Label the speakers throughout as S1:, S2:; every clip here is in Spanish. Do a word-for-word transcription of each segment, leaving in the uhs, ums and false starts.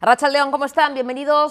S1: Arratsaldeon, ¿cómo están? Bienvenidos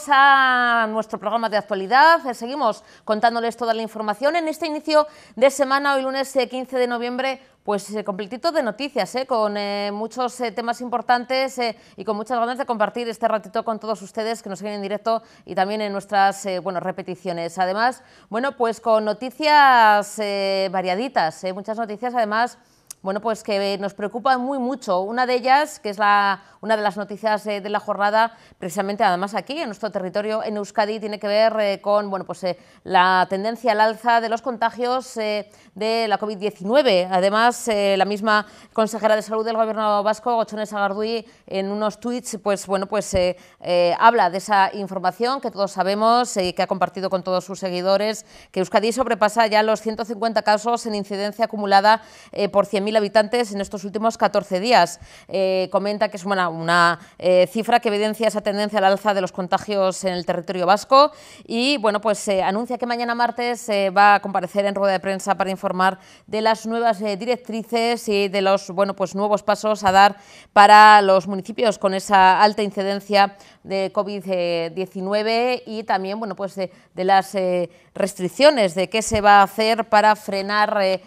S1: a nuestro programa de actualidad. Seguimos contándoles toda la información en este inicio de semana, hoy lunes quince de noviembre. Pues eh, completito de noticias, eh, con eh, muchos eh, temas importantes eh, y con muchas ganas de compartir este ratito con todos ustedes que nos siguen en directo y también en nuestras eh, bueno, repeticiones. Además, bueno, pues con noticias eh, variaditas, eh, muchas noticias además. Bueno, pues que nos preocupa muy mucho. Una de ellas, que es la, una de las noticias eh, de la jornada, precisamente además aquí en nuestro territorio, en Euskadi, tiene que ver eh, con bueno, pues, eh, la tendencia al alza de los contagios eh, de la COVID diecinueve. Además, eh, la misma consejera de Salud del Gobierno vasco, Gotzone Sagardui, en unos tuits, pues, bueno, pues, eh, eh, habla de esa información que todos sabemos y eh, que ha compartido con todos sus seguidores, que Euskadi sobrepasa ya los ciento cincuenta casos en incidencia acumulada eh, por cien mil habitantes en estos últimos catorce días. Eh, comenta que es una, una eh, cifra que evidencia esa tendencia al alza de los contagios en el territorio vasco y bueno, pues eh, anuncia que mañana martes eh, va a comparecer en rueda de prensa para informar de las nuevas eh, directrices y de los bueno, pues, nuevos pasos a dar para los municipios con esa alta incidencia de COVID diecinueve y también bueno, pues, de, de las eh, restricciones de qué se va a hacer para frenar eh,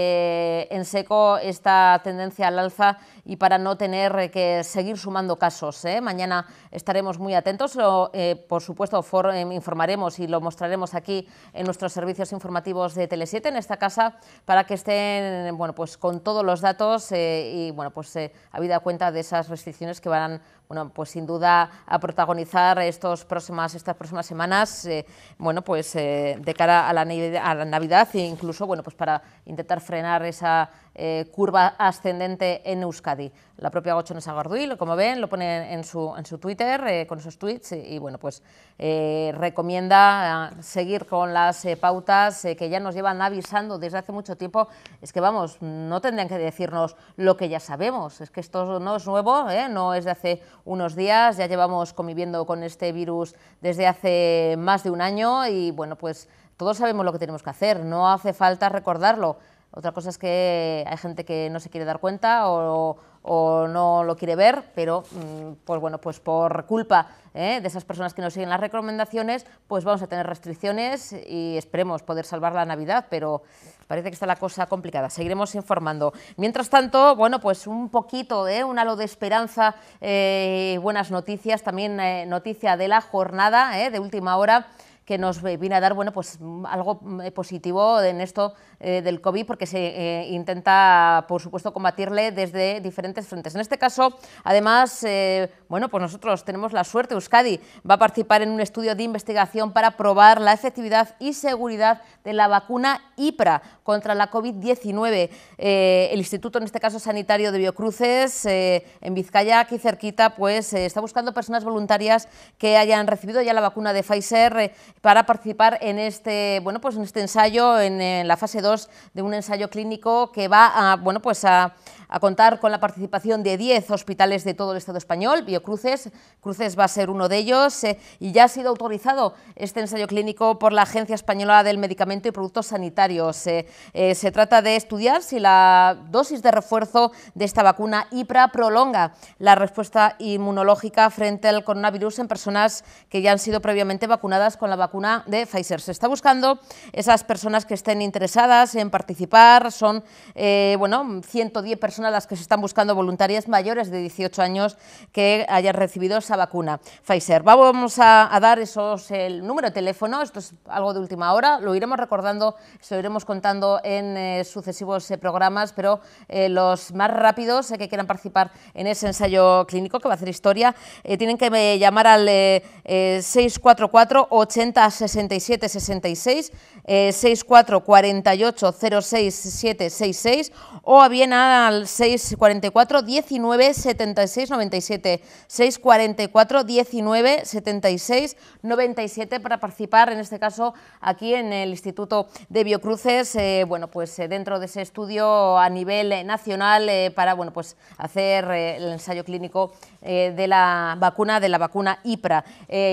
S1: Eh, en seco esta tendencia al alza y para no tener que seguir sumando casos. ¿eh? Mañana estaremos muy atentos, lo, eh, por supuesto for, eh, informaremos y lo mostraremos aquí en nuestros servicios informativos de Tele siete, en esta casa, para que estén bueno, pues, con todos los datos eh, y bueno, pues, eh, habida cuenta de esas restricciones que van bueno, pues, sin duda a protagonizar estos próximas, estas próximas semanas eh, bueno, pues, eh, de cara a la, a la Navidad e incluso bueno, pues, para intentar frenar esa eh, curva ascendente en Euskadi. La propia Gotzone Sagardui, como ven, lo pone en su, en su Twitter eh, con esos tweets y, y bueno, pues eh, recomienda eh, seguir con las eh, pautas eh, que ya nos llevan avisando desde hace mucho tiempo. Es que vamos, no tendrían que decirnos lo que ya sabemos, es que esto no es nuevo, ¿eh? No es de hace unos días, ya llevamos conviviendo con este virus desde hace más de un año y bueno, pues todos sabemos lo que tenemos que hacer, no hace falta recordarlo. Otra cosa es que hay gente que no se quiere dar cuenta o, o no lo quiere ver, pero pues bueno, pues por culpa ¿eh? de esas personas que nos siguen las recomendaciones, pues vamos a tener restricciones y esperemos poder salvar la Navidad, pero parece que está la cosa complicada. Seguiremos informando. Mientras tanto, bueno, pues un poquito, ¿eh? un halo de esperanza y eh, buenas noticias, también eh, noticia de la jornada ¿eh? de última hora, que nos viene a dar bueno, pues, algo positivo en esto eh, del COVID, porque se eh, intenta, por supuesto, combatirle desde diferentes frentes. En este caso, además, eh, bueno, pues nosotros tenemos la suerte, Euskadi va a participar en un estudio de investigación para probar la efectividad y seguridad de la vacuna IPRA contra la COVID diecinueve. Eh, el Instituto, en este caso sanitario de Biocruces, eh, en Vizcaya, aquí cerquita, pues eh, está buscando personas voluntarias que hayan recibido ya la vacuna de Pfizer eh, para participar en este, bueno, pues en este ensayo, en, en la fase dos de un ensayo clínico que va a, bueno, pues a, a contar con la participación de diez hospitales de todo el Estado español. Biocruces Cruces va a ser uno de ellos eh, y ya ha sido autorizado este ensayo clínico por la Agencia Española del Medicamento y Productos Sanitarios. Eh, eh, se trata de estudiar si la dosis de refuerzo de esta vacuna IPRA prolonga la respuesta inmunológica frente al coronavirus en personas que ya han sido previamente vacunadas con la vacuna de Pfizer. Se está buscando esas personas que estén interesadas en participar. Son eh, bueno, ciento diez personas las que se están buscando, voluntarias mayores de dieciocho años que hayan recibido esa vacuna Pfizer. Vamos a, a dar esos, el número de teléfono, esto es algo de última hora, lo iremos recordando, se lo iremos contando en eh, sucesivos eh, programas, pero eh, los más rápidos eh, que quieran participar en ese ensayo clínico que va a hacer historia, eh, tienen que eh, llamar al eh, eh, seis cuatro cuatro, ochenta, sesenta y siete, sesenta y seis, eh, sesenta y cuatro, cuarenta y ocho, cero seis siete seis seis o a bien al seis cuarenta y cuatro, diecinueve, setenta y seis, noventa y siete, seis cuarenta y cuatro, diecinueve, setenta y seis, noventa y siete para participar, en este caso aquí en el Instituto de Biocruces, eh, bueno, pues eh, dentro de ese estudio a nivel eh, nacional eh, para bueno, pues hacer eh, el ensayo clínico eh, de la vacuna, de la vacuna IPRA.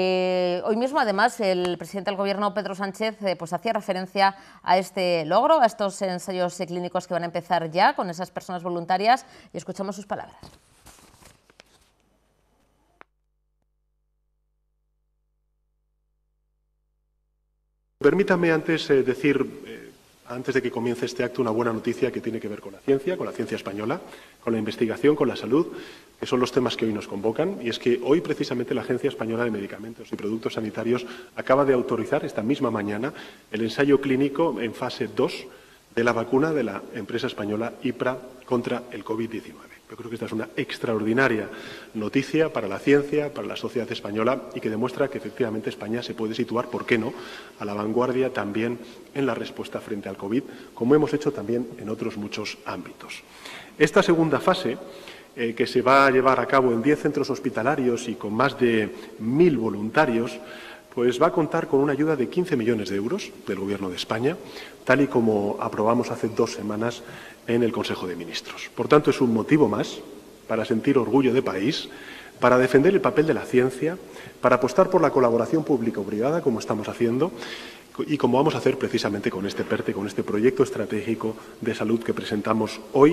S1: Eh, hoy mismo, además, el presidente del Gobierno, Pedro Sánchez, eh, pues hacía referencia a este logro, a estos ensayos eh, clínicos que van a empezar ya con esas personas voluntarias, y escuchamos sus palabras.
S2: Permítame antes eh, decir, eh, antes de que comience este acto, una buena noticia que tiene que ver con la ciencia, con la ciencia española, con la investigación, con la salud, que son los temas que hoy nos convocan. Y es que hoy, precisamente, la Agencia Española de Medicamentos y Productos Sanitarios acaba de autorizar, esta misma mañana, el ensayo clínico en fase dos de la vacuna de la empresa española IPRA contra el COVID diecinueve. Yo creo que esta es una extraordinaria noticia para la ciencia, para la sociedad española y que demuestra que efectivamente España se puede situar, ¿por qué no?, a la vanguardia también en la respuesta frente al COVID, como hemos hecho también en otros muchos ámbitos. Esta segunda fase, eh, que se va a llevar a cabo en diez centros hospitalarios y con más de mil voluntarios, pues va a contar con una ayuda de quince millones de euros del Gobierno de España, tal y como aprobamos hace dos semanas en el Consejo de Ministros. Por tanto, es un motivo más para sentir orgullo de país, para defender el papel de la ciencia, para apostar por la colaboración público-privada, como estamos haciendo, y como vamos a hacer precisamente con este PERTE, con este proyecto estratégico de salud que presentamos hoy,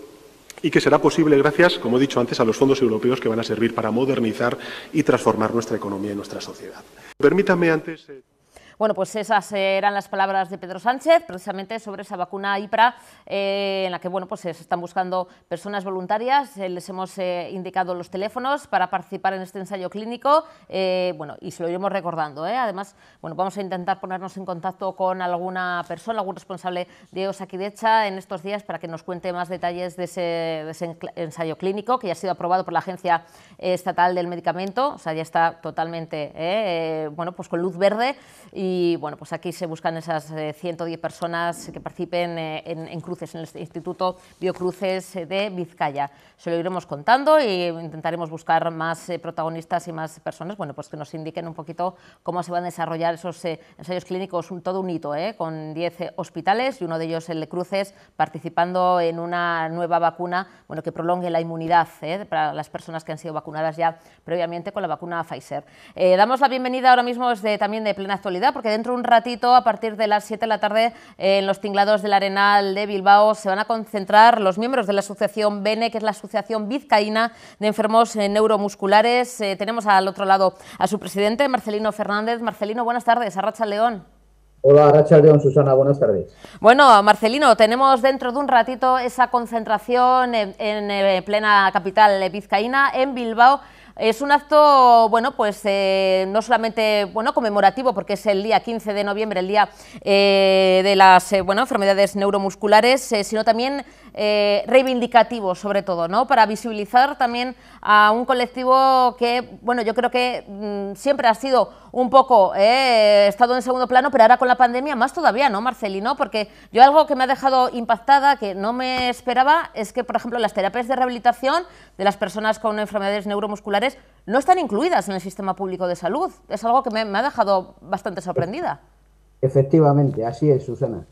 S2: y que será posible gracias, como he dicho antes, a los fondos europeos que van a servir para modernizar y transformar nuestra economía y nuestra sociedad. Permítame antes... Eh...
S1: Bueno, pues esas eran las palabras de Pedro Sánchez, precisamente sobre esa vacuna IPRA, eh, en la que bueno, pues se están buscando personas voluntarias. Eh, les hemos eh, indicado los teléfonos para participar en este ensayo clínico, eh, bueno, y se lo iremos recordando. ¿eh? Además, bueno, vamos a intentar ponernos en contacto con alguna persona, algún responsable de Osakidetza en estos días para que nos cuente más detalles de ese, de ese ensayo clínico que ya ha sido aprobado por la Agencia Estatal del Medicamento, o sea, ya está totalmente, eh, bueno, pues con luz verde. Y Y bueno, pues aquí se buscan esas eh, ciento diez personas que participen eh, en, en cruces, en el Instituto Biocruces de Vizcaya. Se lo iremos contando e intentaremos buscar más eh, protagonistas y más personas, bueno, pues que nos indiquen un poquito cómo se van a desarrollar esos eh, ensayos clínicos, un, todo un hito, eh, con diez eh, hospitales y uno de ellos el de Cruces, participando en una nueva vacuna, bueno, que prolongue la inmunidad eh, para las personas que han sido vacunadas ya previamente con la vacuna Pfizer. Eh, damos la bienvenida ahora mismo desde, también de Plena Actualidad, porque dentro de un ratito, a partir de las siete de la tarde, eh, en los tinglados del Arenal de Bilbao, se van a concentrar los miembros de la asociación BENE, que es la Asociación Vizcaína de Enfermos eh, Neuromusculares. Eh, tenemos al otro lado a su presidente, Marcelino Fernández. Marcelino, buenas tardes. Arratsaldeon.
S3: Hola, Arratsaldeon, Susana, buenas tardes.
S1: Bueno, Marcelino, tenemos dentro de un ratito esa concentración en, en, en plena capital vizcaína, en Bilbao. Es un acto, bueno, pues eh, no solamente bueno, conmemorativo, porque es el día quince de noviembre, el día eh, de las eh, bueno, enfermedades neuromusculares, eh, sino también eh, reivindicativo, sobre todo, ¿no? Para visibilizar también a un colectivo que, bueno, yo creo que mmm, siempre ha sido un poco, eh, estado en segundo plano, pero ahora con la pandemia más todavía, ¿no, Marcelino? Porque yo algo que me ha dejado impactada, que no me esperaba, es que, por ejemplo, las terapias de rehabilitación de las personas con enfermedades neuromusculares no están incluidas en el sistema público de salud. Es algo que me, me ha dejado bastante sorprendida.
S3: Efectivamente, así es, Susana.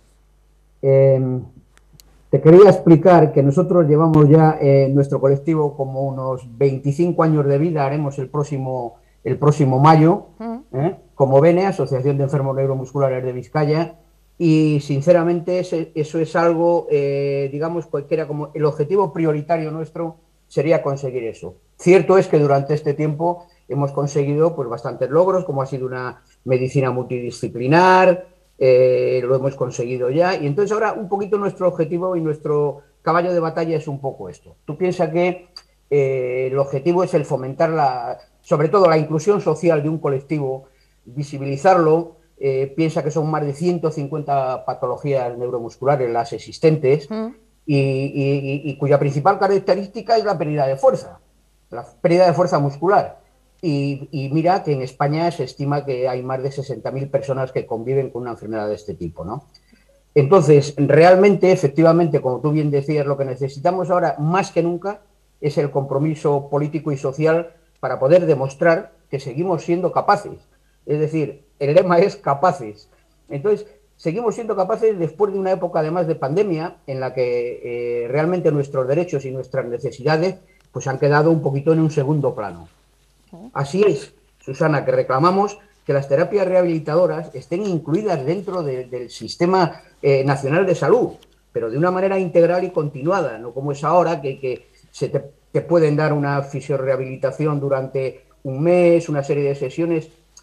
S3: Eh, te quería explicar que nosotros llevamos ya en eh, nuestro colectivo como unos veinticinco años de vida, haremos el próximo, el próximo mayo, uh-huh. ¿eh? como BENE, Asociación de Enfermos Neuromusculares de Vizcaya, y sinceramente ese, eso es algo, eh, digamos, cualquiera como el objetivo prioritario nuestro sería conseguir eso. Cierto es que durante este tiempo hemos conseguido pues, bastantes logros, como ha sido una medicina multidisciplinar, eh, lo hemos conseguido ya, y entonces ahora un poquito nuestro objetivo y nuestro caballo de batalla es un poco esto. Tú piensas que eh, el objetivo es el fomentar, la, sobre todo la inclusión social de un colectivo, visibilizarlo, eh, piensa que son más de ciento cincuenta patologías neuromusculares las existentes, mm. Y, y, y cuya principal característica es la pérdida de fuerza, la pérdida de fuerza muscular. Y, y mira que en España se estima que hay más de sesenta mil personas que conviven con una enfermedad de este tipo, ¿no? Entonces, realmente, efectivamente, como tú bien decías, lo que necesitamos ahora más que nunca es el compromiso político y social para poder demostrar que seguimos siendo capaces. Es decir, el lema es capaces. Entonces, seguimos siendo capaces después de una época además de pandemia en la que eh, realmente nuestros derechos y nuestras necesidades pues han quedado un poquito en un segundo plano. Así es, Susana, que reclamamos que las terapias rehabilitadoras estén incluidas dentro de, del sistema eh, nacional de salud, pero de una manera integral y continuada, no como es ahora que, que se te, te pueden dar una fisiorehabilitación durante un mes, una serie de sesiones.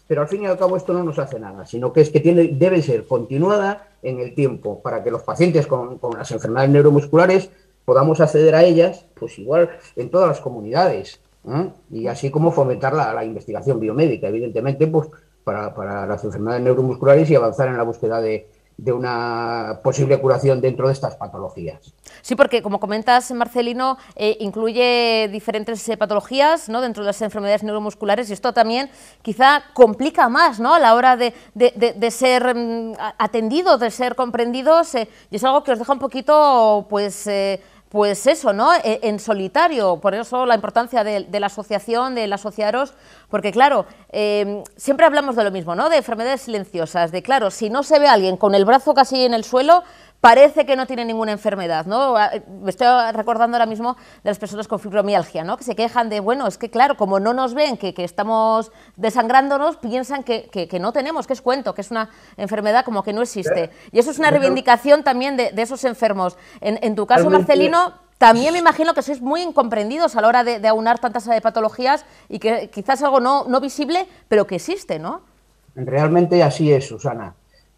S3: pero al fin y al cabo esto no nos hace nada, sino que es que tiene, debe ser continuada en el tiempo para que los pacientes con, con las enfermedades neuromusculares podamos acceder a ellas, pues igual en todas las comunidades, ¿eh? Y así como fomentar la, la investigación biomédica, evidentemente, pues para, para las enfermedades neuromusculares y avanzar en la búsqueda de, de una posible curación dentro de estas patologías.
S1: Sí, porque como comentas, Marcelino, eh, incluye diferentes eh, patologías, ¿no?, dentro de las enfermedades neuromusculares, y esto también quizá complica más, ¿no?, a la hora de, de, de, de ser mm, atendidos, de ser comprendidos, eh, y es algo que os deja un poquito, pues... Eh, Pues eso, ¿no?, en solitario. Por eso la importancia de, de la asociación, del asociaros, porque claro, eh, siempre hablamos de lo mismo, ¿no?, de enfermedades silenciosas, de claro, si no se ve a alguien con el brazo casi en el suelo, parece que no tiene ninguna enfermedad, ¿no? Me estoy recordando ahora mismo de las personas con fibromialgia, ¿no?, que se quejan de, bueno, es que claro, como no nos ven, que, que estamos desangrándonos, piensan que, que, que no tenemos, que es cuento, que es una enfermedad como que no existe. Y eso es una reivindicación también de, de esos enfermos. En, en tu caso, Marcelino, también me imagino que sois muy incomprendidos a la hora de, de aunar tantas patologías y que quizás es algo no, no visible, pero que existe, ¿no?
S3: Realmente así es, Susana.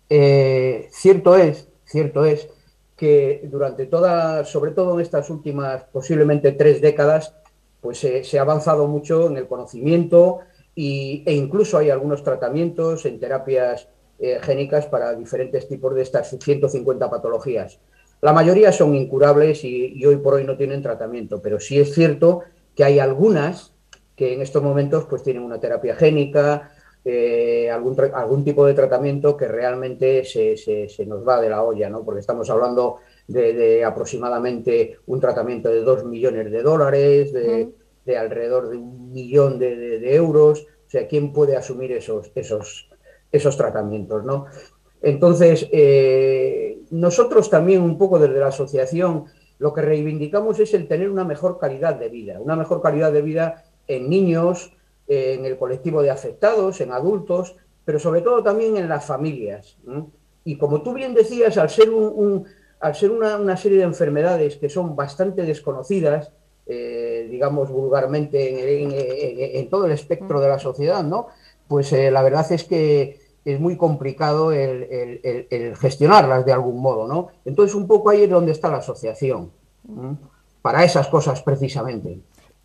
S3: Eh, cierto es Cierto es que durante todas, sobre todo en estas últimas posiblemente tres décadas, pues eh, se ha avanzado mucho en el conocimiento y, e incluso hay algunos tratamientos en terapias eh, génicas para diferentes tipos de estas ciento cincuenta patologías. La mayoría son incurables y, y hoy por hoy no tienen tratamiento, pero sí es cierto que hay algunas que en estos momentos pues tienen una terapia génica, Eh, algún, algún tipo de tratamiento que realmente se, se, se nos va de la olla, ¿no? Porque estamos hablando de, de aproximadamente un tratamiento de dos millones de dólares, de, mm. de alrededor de un millón de, de, de euros. O sea, ¿quién puede asumir esos, esos, esos tratamientos, ¿no? Entonces, eh, nosotros también un poco desde la asociación lo que reivindicamos es el tener una mejor calidad de vida, una mejor calidad de vida en niños, en el colectivo de afectados, en adultos, pero sobre todo también en las familias, ¿no? Y como tú bien decías, al ser, un, un, al ser una, una serie de enfermedades que son bastante desconocidas, eh, digamos vulgarmente, en, en, en, en todo el espectro de la sociedad, ¿no?, pues eh, la verdad es que es muy complicado el, el, el, el gestionarlas de algún modo, ¿no? Entonces un poco ahí es donde está la asociación, ¿no?, para esas cosas precisamente.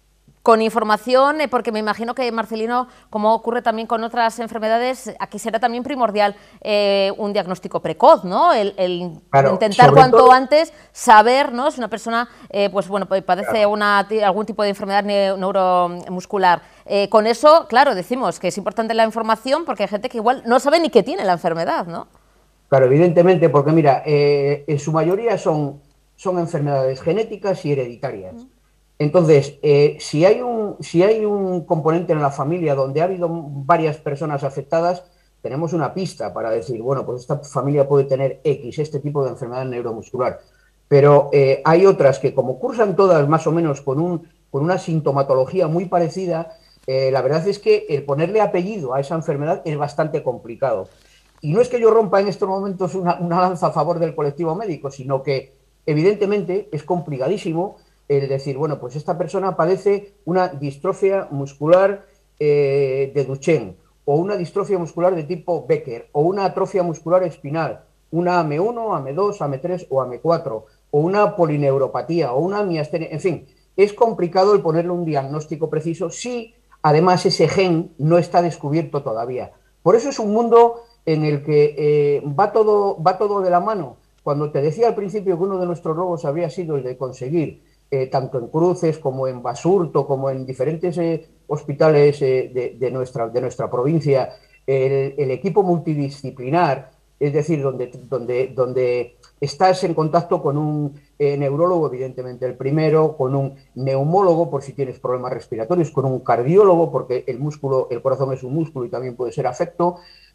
S1: Con información, porque me imagino que, Marcelino, como ocurre también con otras enfermedades, aquí será también primordial eh, un diagnóstico precoz, ¿no? El, el claro, intentar cuanto todo, antes saber, ¿no?, si una persona eh, pues, bueno, padece claro. una, algún tipo de enfermedad neuromuscular. Eh, con eso, claro, decimos que es importante la información porque hay gente que igual no sabe ni que tiene la enfermedad, ¿no?
S3: Claro, evidentemente, porque mira, eh, en su mayoría son, son enfermedades genéticas y hereditarias. Mm. Entonces, eh, si, hay un, si hay un componente en la familia donde ha habido varias personas afectadas, tenemos una pista para decir, bueno, pues esta familia puede tener X, este tipo de enfermedad neuromuscular. Pero eh, hay otras que, como cursan todas más o menos con, un, con una sintomatología muy parecida, eh, la verdad es que el ponerle apellido a esa enfermedad es bastante complicado. Y no es que yo rompa en estos momentos una, una lanza a favor del colectivo médico, sino que evidentemente es complicadísimo el decir, bueno, pues esta persona padece una distrofia muscular eh, de Duchenne, o una distrofia muscular de tipo Becker, o una atrofia muscular espinal, una A M uno, A M dos, A M tres o A M cuatro, o una polineuropatía, o una miastenia, en fin, es complicado el ponerle un diagnóstico preciso si además ese gen no está descubierto todavía. Por eso es un mundo en el que eh, va, todo, va todo de la mano. Cuando te decía al principio que uno de nuestros logros habría sido el de conseguir Eh, tanto en Cruces como en Basurto, como en diferentes eh, hospitales eh, de, de, nuestra, de nuestra provincia, el, el equipo multidisciplinar, es decir, donde, donde, donde estás en contacto con un eh, neurólogo, evidentemente el primero, con un neumólogo por si tienes problemas respiratorios, con un cardiólogo, porque el músculo, el corazón es un músculo y también puede ser afecto,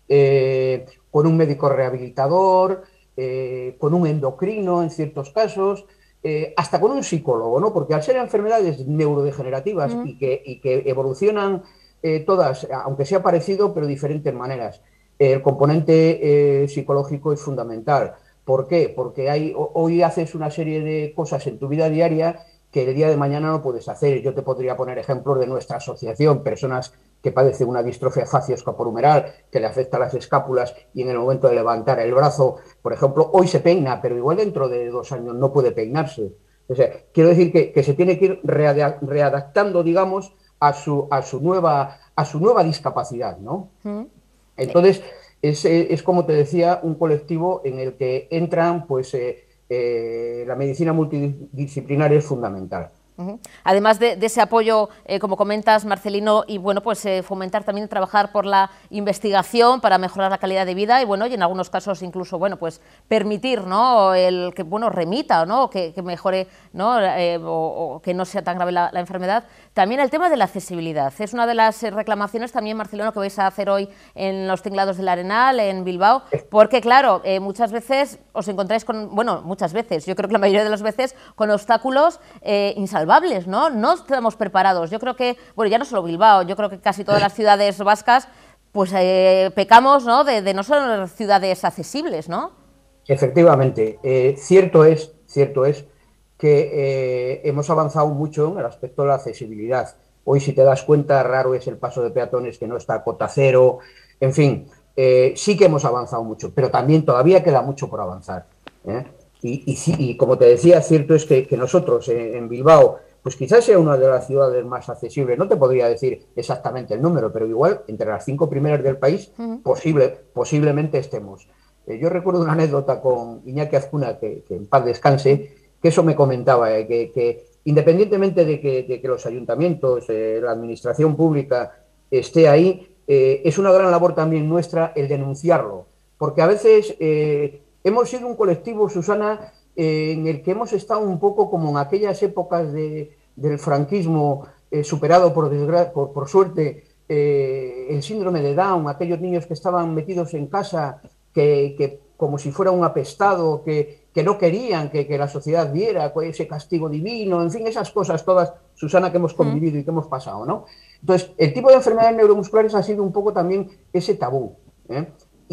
S3: eh, con un médico rehabilitador, eh, con un endocrino en ciertos casos, Eh, hasta con un psicólogo, ¿no? Porque al ser enfermedades neurodegenerativas mm. y, que, y que evolucionan eh, todas, aunque sea parecido, pero de diferentes maneras, eh, el componente eh, psicológico es fundamental. ¿Por qué? Porque hay, hoy haces una serie de cosas en tu vida diaria que el día de mañana no puedes hacer. Yo te podría poner ejemplos de nuestra asociación, personas que padecen una distrofia facioscapulohumeral que le afecta a las escápulas y en el momento de levantar el brazo, por ejemplo, hoy se peina, pero igual dentro de dos años no puede peinarse. O sea, quiero decir que, que se tiene que ir readaptando, digamos, a su, a su, nueva, a su nueva discapacidad, ¿no? Mm. Entonces, es, es, como te decía, un colectivo en el que entran, pues, eh, eh, la medicina multidisciplinar es fundamental.
S1: Uh-huh. Además de, de ese apoyo, eh, como comentas, Marcelino, y bueno, pues eh, fomentar también trabajar por la investigación para mejorar la calidad de vida y bueno, y en algunos casos incluso, bueno, pues permitir, ¿no?, el que, bueno, remita, ¿no?, que, que mejore, ¿no?, eh, o, o que no sea tan grave la, la enfermedad. También el tema de la accesibilidad. Es una de las reclamaciones también, Marcelino, que vais a hacer hoy en los Tinglados del Arenal, en Bilbao, porque claro, eh, muchas veces os encontráis con, bueno, muchas veces, yo creo que la mayoría de las veces, con obstáculos eh, insalvables, ¿no? No estamos preparados. Yo creo que, bueno, ya no solo Bilbao, yo creo que casi todas las ciudades vascas, pues eh, pecamos, ¿no?, de, de no ser ciudades accesibles, ¿no?
S3: Efectivamente, eh, cierto es, cierto es que eh, hemos avanzado mucho en el aspecto de la accesibilidad. Hoy, si te das cuenta, raro es el paso de peatones que no está a cota cero, en fin, eh, sí que hemos avanzado mucho, pero también todavía queda mucho por avanzar, ¿eh? Y, y, y como te decía, cierto es que, que nosotros en, en Bilbao, pues quizás sea una de las ciudades más accesibles, no te podría decir exactamente el número, pero igual entre las cinco primeras del país, uh-huh. posible, posiblemente estemos. Eh, yo recuerdo una anécdota con Iñaki Azcuna, que, que en paz descanse, que eso me comentaba, eh, que, que independientemente de que, de que los ayuntamientos, eh, la administración pública esté ahí, eh, es una gran labor también nuestra el denunciarlo, porque a veces eh, hemos sido un colectivo, Susana, eh, en el que hemos estado un poco como en aquellas épocas de, del franquismo, eh, superado por, por, por suerte eh, el síndrome de Down, aquellos niños que estaban metidos en casa, que, que como si fuera un apestado, que, que no querían que, que la sociedad viera ese castigo divino, en fin, esas cosas todas, Susana, que hemos convivido y que hemos pasado, ¿no? Entonces, el tipo de enfermedades neuromusculares ha sido un poco también ese tabú, ¿eh?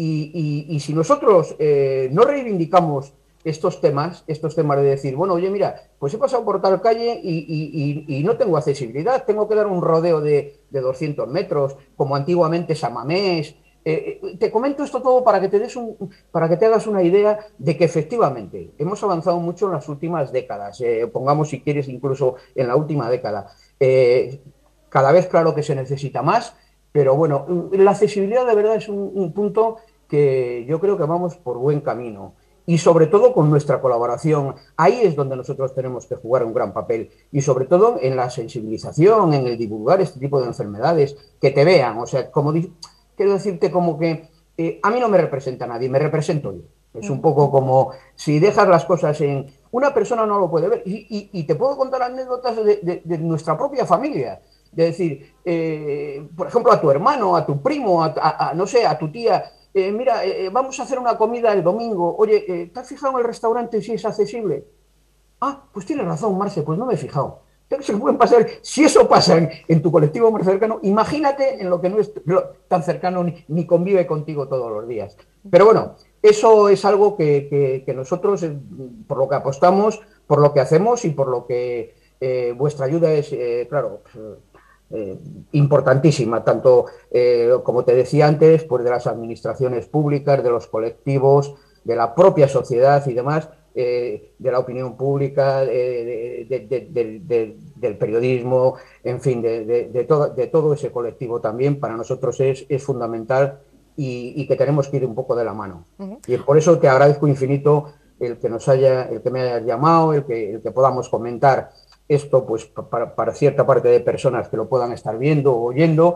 S3: Y, y, y si nosotros eh, no reivindicamos estos temas, estos temas de decir, bueno, oye, mira, pues he pasado por tal calle y, y, y, y no tengo accesibilidad, tengo que dar un rodeo de, de doscientos metros, como antiguamente Samamés. Eh, te comento esto todo para que te des un, para que te hagas una idea de que efectivamente hemos avanzado mucho en las últimas décadas, eh, pongamos si quieres incluso en la última década. Eh, cada vez claro que se necesita más, pero bueno, la accesibilidad de verdad es un, un punto que yo creo que vamos por buen camino. Y sobre todo con nuestra colaboración, ahí es donde nosotros tenemos que jugar un gran papel, y sobre todo en la sensibilización, en el divulgar este tipo de enfermedades, que te vean, o sea, como quiero decirte como que eh, a mí no me representa nadie, me represento yo. Es un poco como si dejas las cosas en... Una persona no lo puede ver, y, y, y te puedo contar anécdotas de, de, de nuestra propia familia, de decir, eh, por ejemplo, a tu hermano, a tu primo, a, a, a no sé, a tu tía... Eh, mira, eh, vamos a hacer una comida el domingo. Oye, eh, ¿te has fijado en el restaurante si es accesible? Ah, pues tienes razón, Marce, pues no me he fijado. Se pueden pasar, si eso pasa en, en tu colectivo más cercano, imagínate en lo que no es lo, tan cercano ni, ni convive contigo todos los días. Pero bueno, eso es algo que, que, que nosotros, eh, por lo que apostamos, por lo que hacemos y por lo que eh, vuestra ayuda es, eh, claro, pues, Eh, importantísima, tanto, eh, como te decía antes, pues de las administraciones públicas, de los colectivos, de la propia sociedad y demás, eh, de la opinión pública, eh, de, de, de, de, del periodismo, en fin, de, de, de, todo, de todo ese colectivo también, para nosotros es, es fundamental y, y que tenemos que ir un poco de la mano. Uh-huh. Y por eso te agradezco infinito el que nos haya, el que me hayas llamado, el que, el que podamos comentar esto, pues para, para cierta parte de personas que lo puedan estar viendo o oyendo,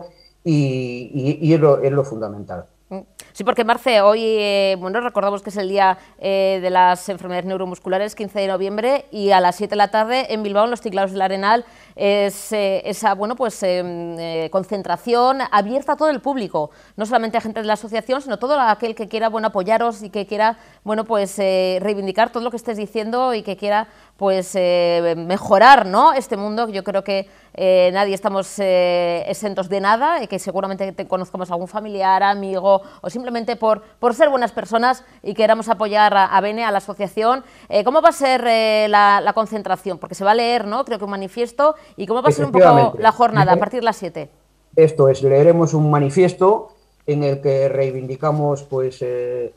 S3: y, y, y es, lo, es lo fundamental.
S1: Sí, porque Marce, hoy eh, bueno, recordamos que es el día eh, de las enfermedades neuromusculares, quince de noviembre, y a las siete de la tarde en Bilbao, en los Tinglados del Arenal, es eh, esa bueno, pues, eh, eh, concentración abierta a todo el público, no solamente a gente de la asociación, sino todo aquel que quiera bueno, apoyaros y que quiera bueno, pues, eh, reivindicar todo lo que estés diciendo y que quiera pues eh, mejorar, ¿no?, este mundo. Yo creo que eh, nadie estamos eh, exentos de nada, y que seguramente te conozcamos algún familiar, amigo, o simplemente por, por ser buenas personas y queramos apoyar a, a Bene, a la asociación. Eh, ¿Cómo va a ser eh, la, la concentración? Porque se va a leer, ¿no?, creo que un manifiesto. ¿Y cómo va a ser un poco la jornada a partir de las siete?
S3: Esto es, leeremos un manifiesto en el que reivindicamos pues eh,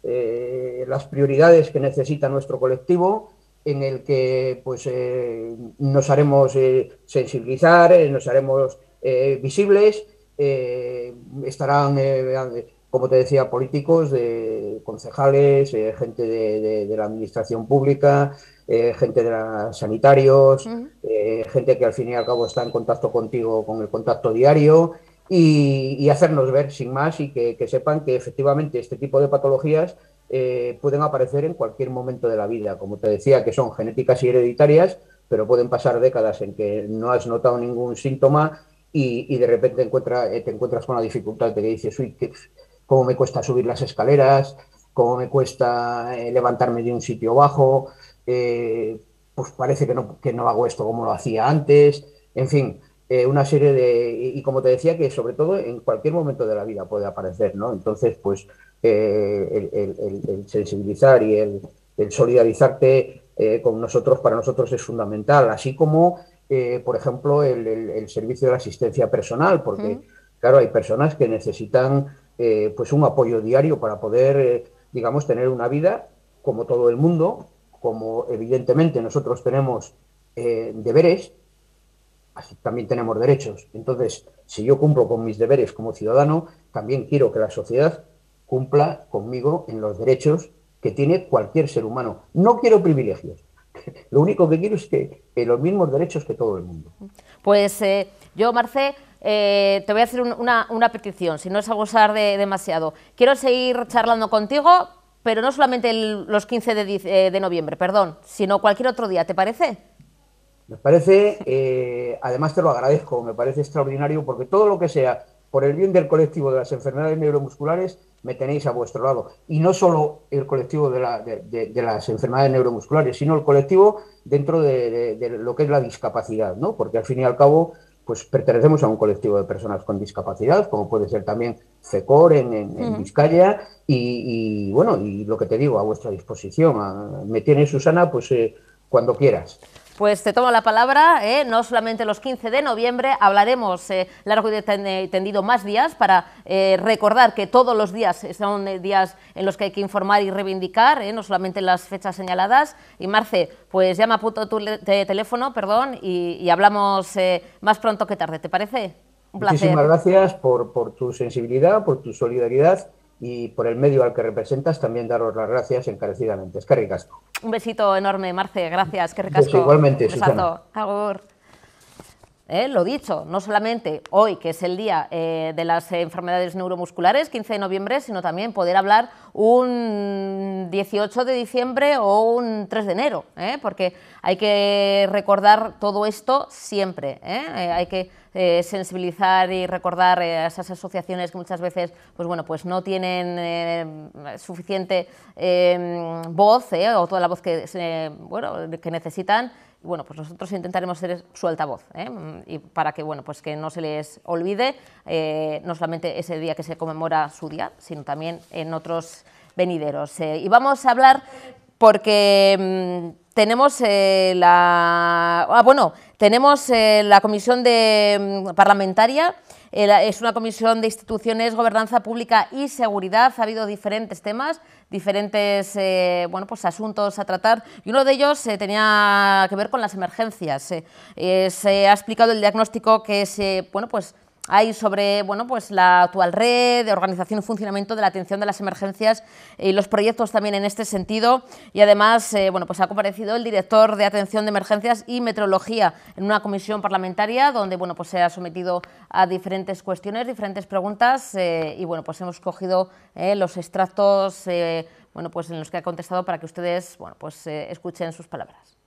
S3: eh, las prioridades que necesita nuestro colectivo, en el que pues eh, nos haremos eh, sensibilizar, eh, nos haremos eh, visibles, eh, estarán, eh, como te decía, políticos, de concejales, eh, gente de, de, de la administración pública, eh, gente de los sanitarios, uh-huh. eh, gente que al fin y al cabo está en contacto contigo, con el contacto diario, y, y hacernos ver sin más, y que, que sepan que efectivamente este tipo de patologías Eh, pueden aparecer en cualquier momento de la vida, como te decía, que son genéticas y hereditarias, pero pueden pasar décadas en que no has notado ningún síntoma y, y de repente encuentra, eh, te encuentras con la dificultad de que dices, uy, que, cómo me cuesta subir las escaleras, cómo me cuesta eh, levantarme de un sitio bajo, eh, pues parece que no, que no hago esto como lo hacía antes, en fin, eh, una serie de... Y, y como te decía, que sobre todo en cualquier momento de la vida puede aparecer, ¿no? Entonces, pues Eh, el, el, el sensibilizar y el, el solidarizarte eh, con nosotros, para nosotros es fundamental, así como, eh, por ejemplo, el, el, el servicio de la asistencia personal, porque, uh-huh. claro, hay personas que necesitan eh, pues un apoyo diario para poder, eh, digamos, tener una vida como todo el mundo, como evidentemente nosotros tenemos eh, deberes, así también tenemos derechos. Entonces, si yo cumplo con mis deberes como ciudadano, también quiero que la sociedad cumpla conmigo en los derechos que tiene cualquier ser humano. No quiero privilegios. Lo único que quiero es que, que los mismos derechos que todo el mundo.
S1: Pues eh, yo, Marce, eh, te voy a hacer un, una, una petición, si no es abusar de, demasiado. Quiero seguir charlando contigo, pero no solamente el, los quince de, eh, de noviembre, perdón, sino cualquier otro día, ¿te parece?
S3: Me parece, eh, además te lo agradezco, me parece extraordinario, porque todo lo que sea por el bien del colectivo de las enfermedades neuromusculares, me tenéis a vuestro lado. Y no solo el colectivo de, la, de, de, de las enfermedades neuromusculares, sino el colectivo dentro de, de, de lo que es la discapacidad, ¿no? Porque al fin y al cabo, pues pertenecemos a un colectivo de personas con discapacidad, como puede ser también FECOR en, en, en Vizcaya, y, y bueno, y lo que te digo, a vuestra disposición. A, me tienes, Susana, pues eh, cuando quieras.
S1: Pues te tomo la palabra, ¿eh? No solamente los quince de noviembre, hablaremos eh, largo y tendido más días para eh, recordar que todos los días son días en los que hay que informar y reivindicar, ¿eh? No solamente las fechas señaladas. Y Marce, pues llama a punto tu teléfono, perdón, y, y hablamos eh, más pronto que tarde, ¿te parece? Un placer.
S3: Muchísimas gracias por, por tu sensibilidad, por tu solidaridad y por el medio al que representas. También daros las gracias encarecidamente. Es que ricasco.
S1: Un besito enorme, Marce, gracias, que ricasco.
S3: Pues igualmente, Susana.
S1: Agur. Eh, lo dicho, no solamente hoy, que es el día eh, de las enfermedades neuromusculares, quince de noviembre, sino también poder hablar un dieciocho de diciembre o un tres de enero, ¿eh? Porque hay que recordar todo esto siempre, ¿eh? Eh, hay que eh, sensibilizar y recordar eh, a esas asociaciones que muchas veces pues, bueno, pues no tienen eh, suficiente eh, voz, eh, o toda la voz que, eh, bueno, que necesitan. Bueno, pues nosotros intentaremos ser su altavoz, ¿eh? Y para que, bueno, pues que no se les olvide, eh, no solamente ese día que se conmemora su día, sino también en otros venideros. Eh, y vamos a hablar porque mmm, tenemos eh, la, ah, bueno, tenemos eh, la comisión de, mmm, parlamentaria. Es una comisión de instituciones, gobernanza pública y seguridad. Ha habido diferentes temas, diferentes eh, bueno, pues asuntos a tratar, y uno de ellos eh, tenía que ver con las emergencias. Eh, eh, se ha explicado el diagnóstico que se, bueno, pues, hay sobre bueno, pues la actual red de organización y funcionamiento de la atención de las emergencias y los proyectos también en este sentido. Y además eh, bueno, pues ha comparecido el director de atención de emergencias y meteorología en una comisión parlamentaria donde bueno, pues se ha sometido a diferentes cuestiones, diferentes preguntas eh, y bueno, pues hemos cogido eh, los extractos eh, bueno, pues en los que ha contestado para que ustedes bueno, pues, eh, escuchen sus palabras.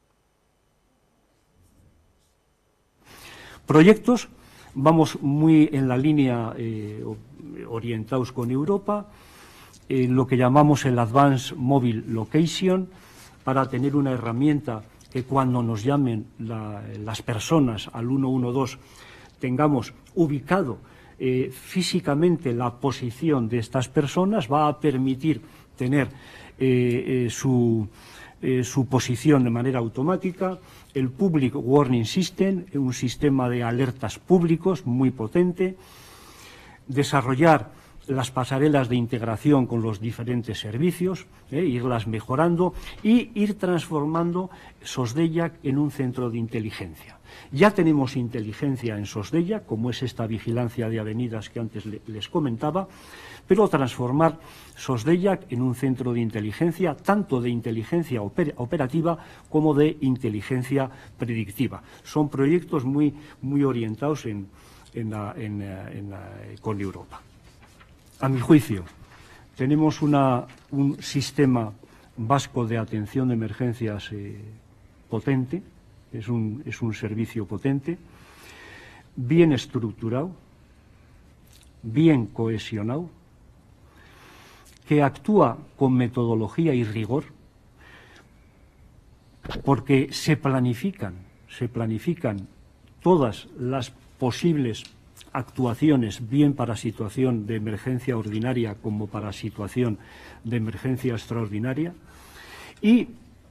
S4: Proyectos. Vamos muy en la línea eh, orientados con Europa, en lo que llamamos el Advanced Mobile Location, para tener una herramienta que cuando nos llamen la, las personas al ciento doce tengamos ubicado eh, físicamente la posición de estas personas, va a permitir tener eh, eh, su, eh, su posición de manera automática. El Public Warning System, un sistema de alertas públicos muy potente. Desarrollar las pasarelas de integración con los diferentes servicios, eh, irlas mejorando y ir transformando Sosdellac en un centro de inteligencia. Ya tenemos inteligencia en Sosdellac, como es esta vigilancia de avenidas que antes le, les comentaba, pero transformar Sosdellac en un centro de inteligencia, tanto de inteligencia oper, operativa como de inteligencia predictiva. Son proyectos muy, muy orientados en, en la, en, en la, con Europa. A mi juicio, tenemos una, un sistema vasco de atención de emergencias eh, potente, es un, es un servicio potente, bien estructurado, bien cohesionado, que actúa con metodología y rigor, porque se planifican, se planifican todas las posibles actuaciones, bien para situación de emergencia ordinaria como para situación de emergencia extraordinaria, y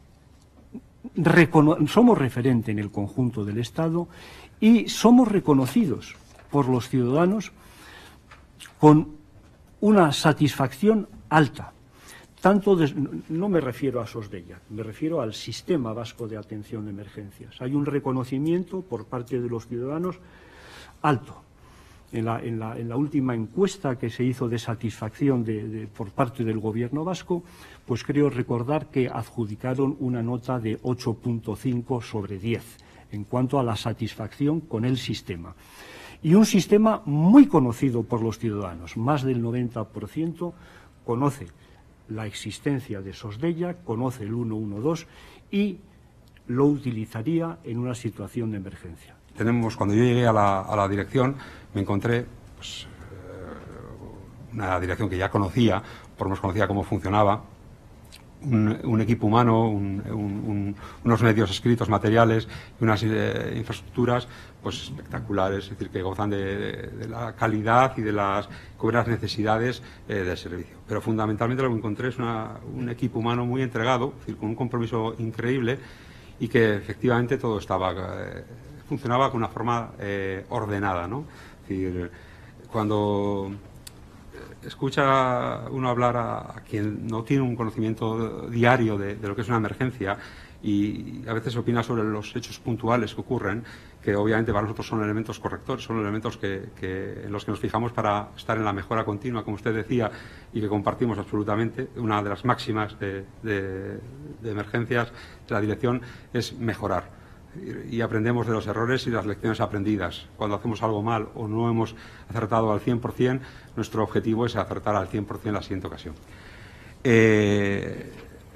S4: somos referente en el conjunto del Estado y somos reconocidos por los ciudadanos con una satisfacción alta. Tanto de, no me refiero a Sosdellac, me refiero al sistema vasco de atención de emergencias. Hay un reconocimiento por parte de los ciudadanos alto. En la, en, la, en la última encuesta que se hizo de satisfacción de, de, por parte del Gobierno vasco, pues creo recordar que adjudicaron una nota de ocho punto cinco sobre diez en cuanto a la satisfacción con el sistema. Y un sistema muy conocido por los ciudadanos. Más del noventa por ciento conoce la existencia de Sosdellac, conoce el ciento doce y lo utilizaría en una situación de emergencia.
S5: Tenemos, cuando yo llegué a la, a la dirección, me encontré pues, una dirección que ya conocía, por lo menos conocía cómo funcionaba, un, un equipo humano, un, un, un, unos medios escritos, materiales y unas eh, infraestructuras pues espectaculares, es decir, que gozan de, de, de la calidad y de las, cubrir las necesidades eh, del servicio. Pero fundamentalmente lo que encontré es una, un equipo humano muy entregado, es decir, con un compromiso increíble y que efectivamente todo estaba... Eh, funcionaba con una forma eh, ordenada, ¿no? Es decir, cuando escucha uno hablar a, a quien no tiene un conocimiento diario de, de lo que es una emergencia y a veces opina sobre los hechos puntuales que ocurren, que obviamente para nosotros son elementos correctores, son elementos que, que, en los que nos fijamos para estar en la mejora continua, como usted decía, y que compartimos absolutamente. Una de las máximas de, de, de emergencias de la dirección es mejorar. Y aprendemos de los errores y de las lecciones aprendidas. Cuando hacemos algo mal o no hemos acertado al cien por cien, nuestro objetivo es acertar al cien por cien la siguiente ocasión. Eh,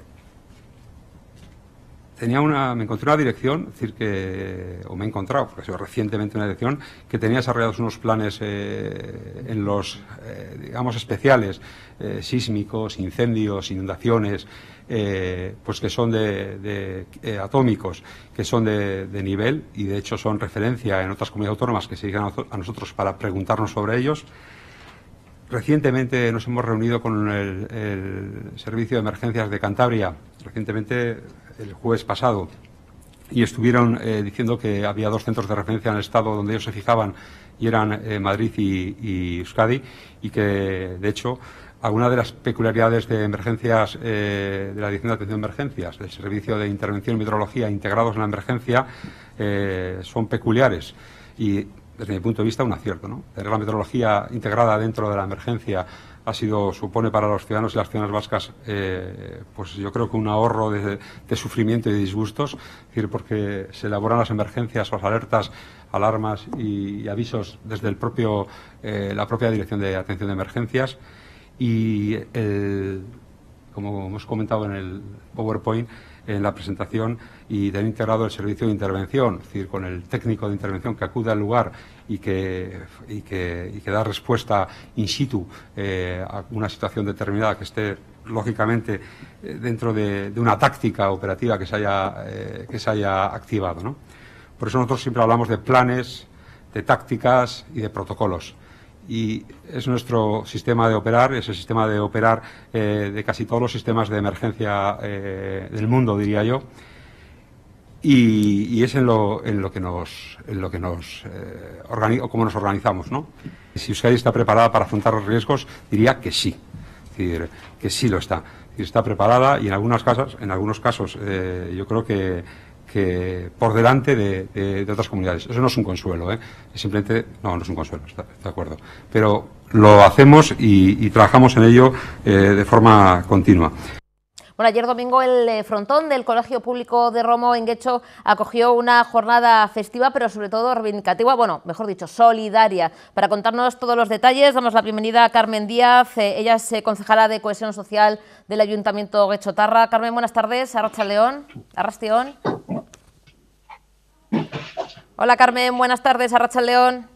S5: tenía una, me encontré una dirección, es decir que, o me he encontrado, porque ha sido recientemente una dirección, que tenía desarrollados unos planes eh, en los, eh, digamos, especiales, eh, sísmicos, incendios, inundaciones, Eh, pues que son de, de eh, atómicos, que son de, de nivel y de hecho son referencia en otras comunidades autónomas que se llegan a nosotros para preguntarnos sobre ellos. Recientemente nos hemos reunido con el, el Servicio de Emergencias de Cantabria, recientemente el jueves pasado, y estuvieron eh, diciendo que había dos centros de referencia en el Estado donde ellos se fijaban y eran eh, Madrid y, y Euskadi, y que de hecho algunas de las peculiaridades de emergencias, eh, de la Dirección de Atención de Emergencias, del Servicio de Intervención y Meteorología integrados en la emergencia, eh, son peculiares y, desde mi punto de vista, un acierto, ¿no? Tener la meteorología integrada dentro de la emergencia ha sido, supone para los ciudadanos y las ciudadanas vascas, eh, pues yo creo que un ahorro de, de sufrimiento y de disgustos, es decir, porque se elaboran las emergencias o las alertas, alarmas y, y avisos desde el propio, eh, la propia Dirección de Atención de Emergencias. Y, el, como hemos comentado en el PowerPoint, en la presentación, y tener integrado el servicio de intervención, es decir, con el técnico de intervención que acude al lugar y que, y que, y que da respuesta in situ eh, a una situación determinada que esté, lógicamente, eh, dentro de, de una táctica operativa que se haya, eh, que se haya activado, ¿no? Por eso nosotros siempre hablamos de planes, de tácticas y de protocolos. Y es nuestro sistema de operar, es el sistema de operar eh, de casi todos los sistemas de emergencia eh, del mundo, diría yo. Y, y es en lo, en lo que nos, en lo que nos eh, organi- o cómo nos organizamos, ¿no? Si Euskadi está preparada para afrontar los riesgos, diría que sí, es decir, que sí lo está. Es decir, está preparada y en algunos casos, en algunos casos, eh, yo creo que que por delante de, de, de otras comunidades. Eso no es un consuelo, ¿eh? Es simplemente, no, no es un consuelo, está, está de acuerdo. Pero lo hacemos y, y trabajamos en ello eh, de forma continua.
S1: Bueno, ayer domingo el eh, frontón del Colegio Público de Romo en Guecho acogió una jornada festiva, pero sobre todo reivindicativa, bueno, mejor dicho, solidaria. Para contarnos todos los detalles, damos la bienvenida a Carmen Díaz, eh, ella es eh, concejala de Cohesión Social del Ayuntamiento Guechotarra. Carmen, buenas tardes, Arratsaldeon, Arrastión. Hola Carmen, buenas tardes, Arratsaldeon.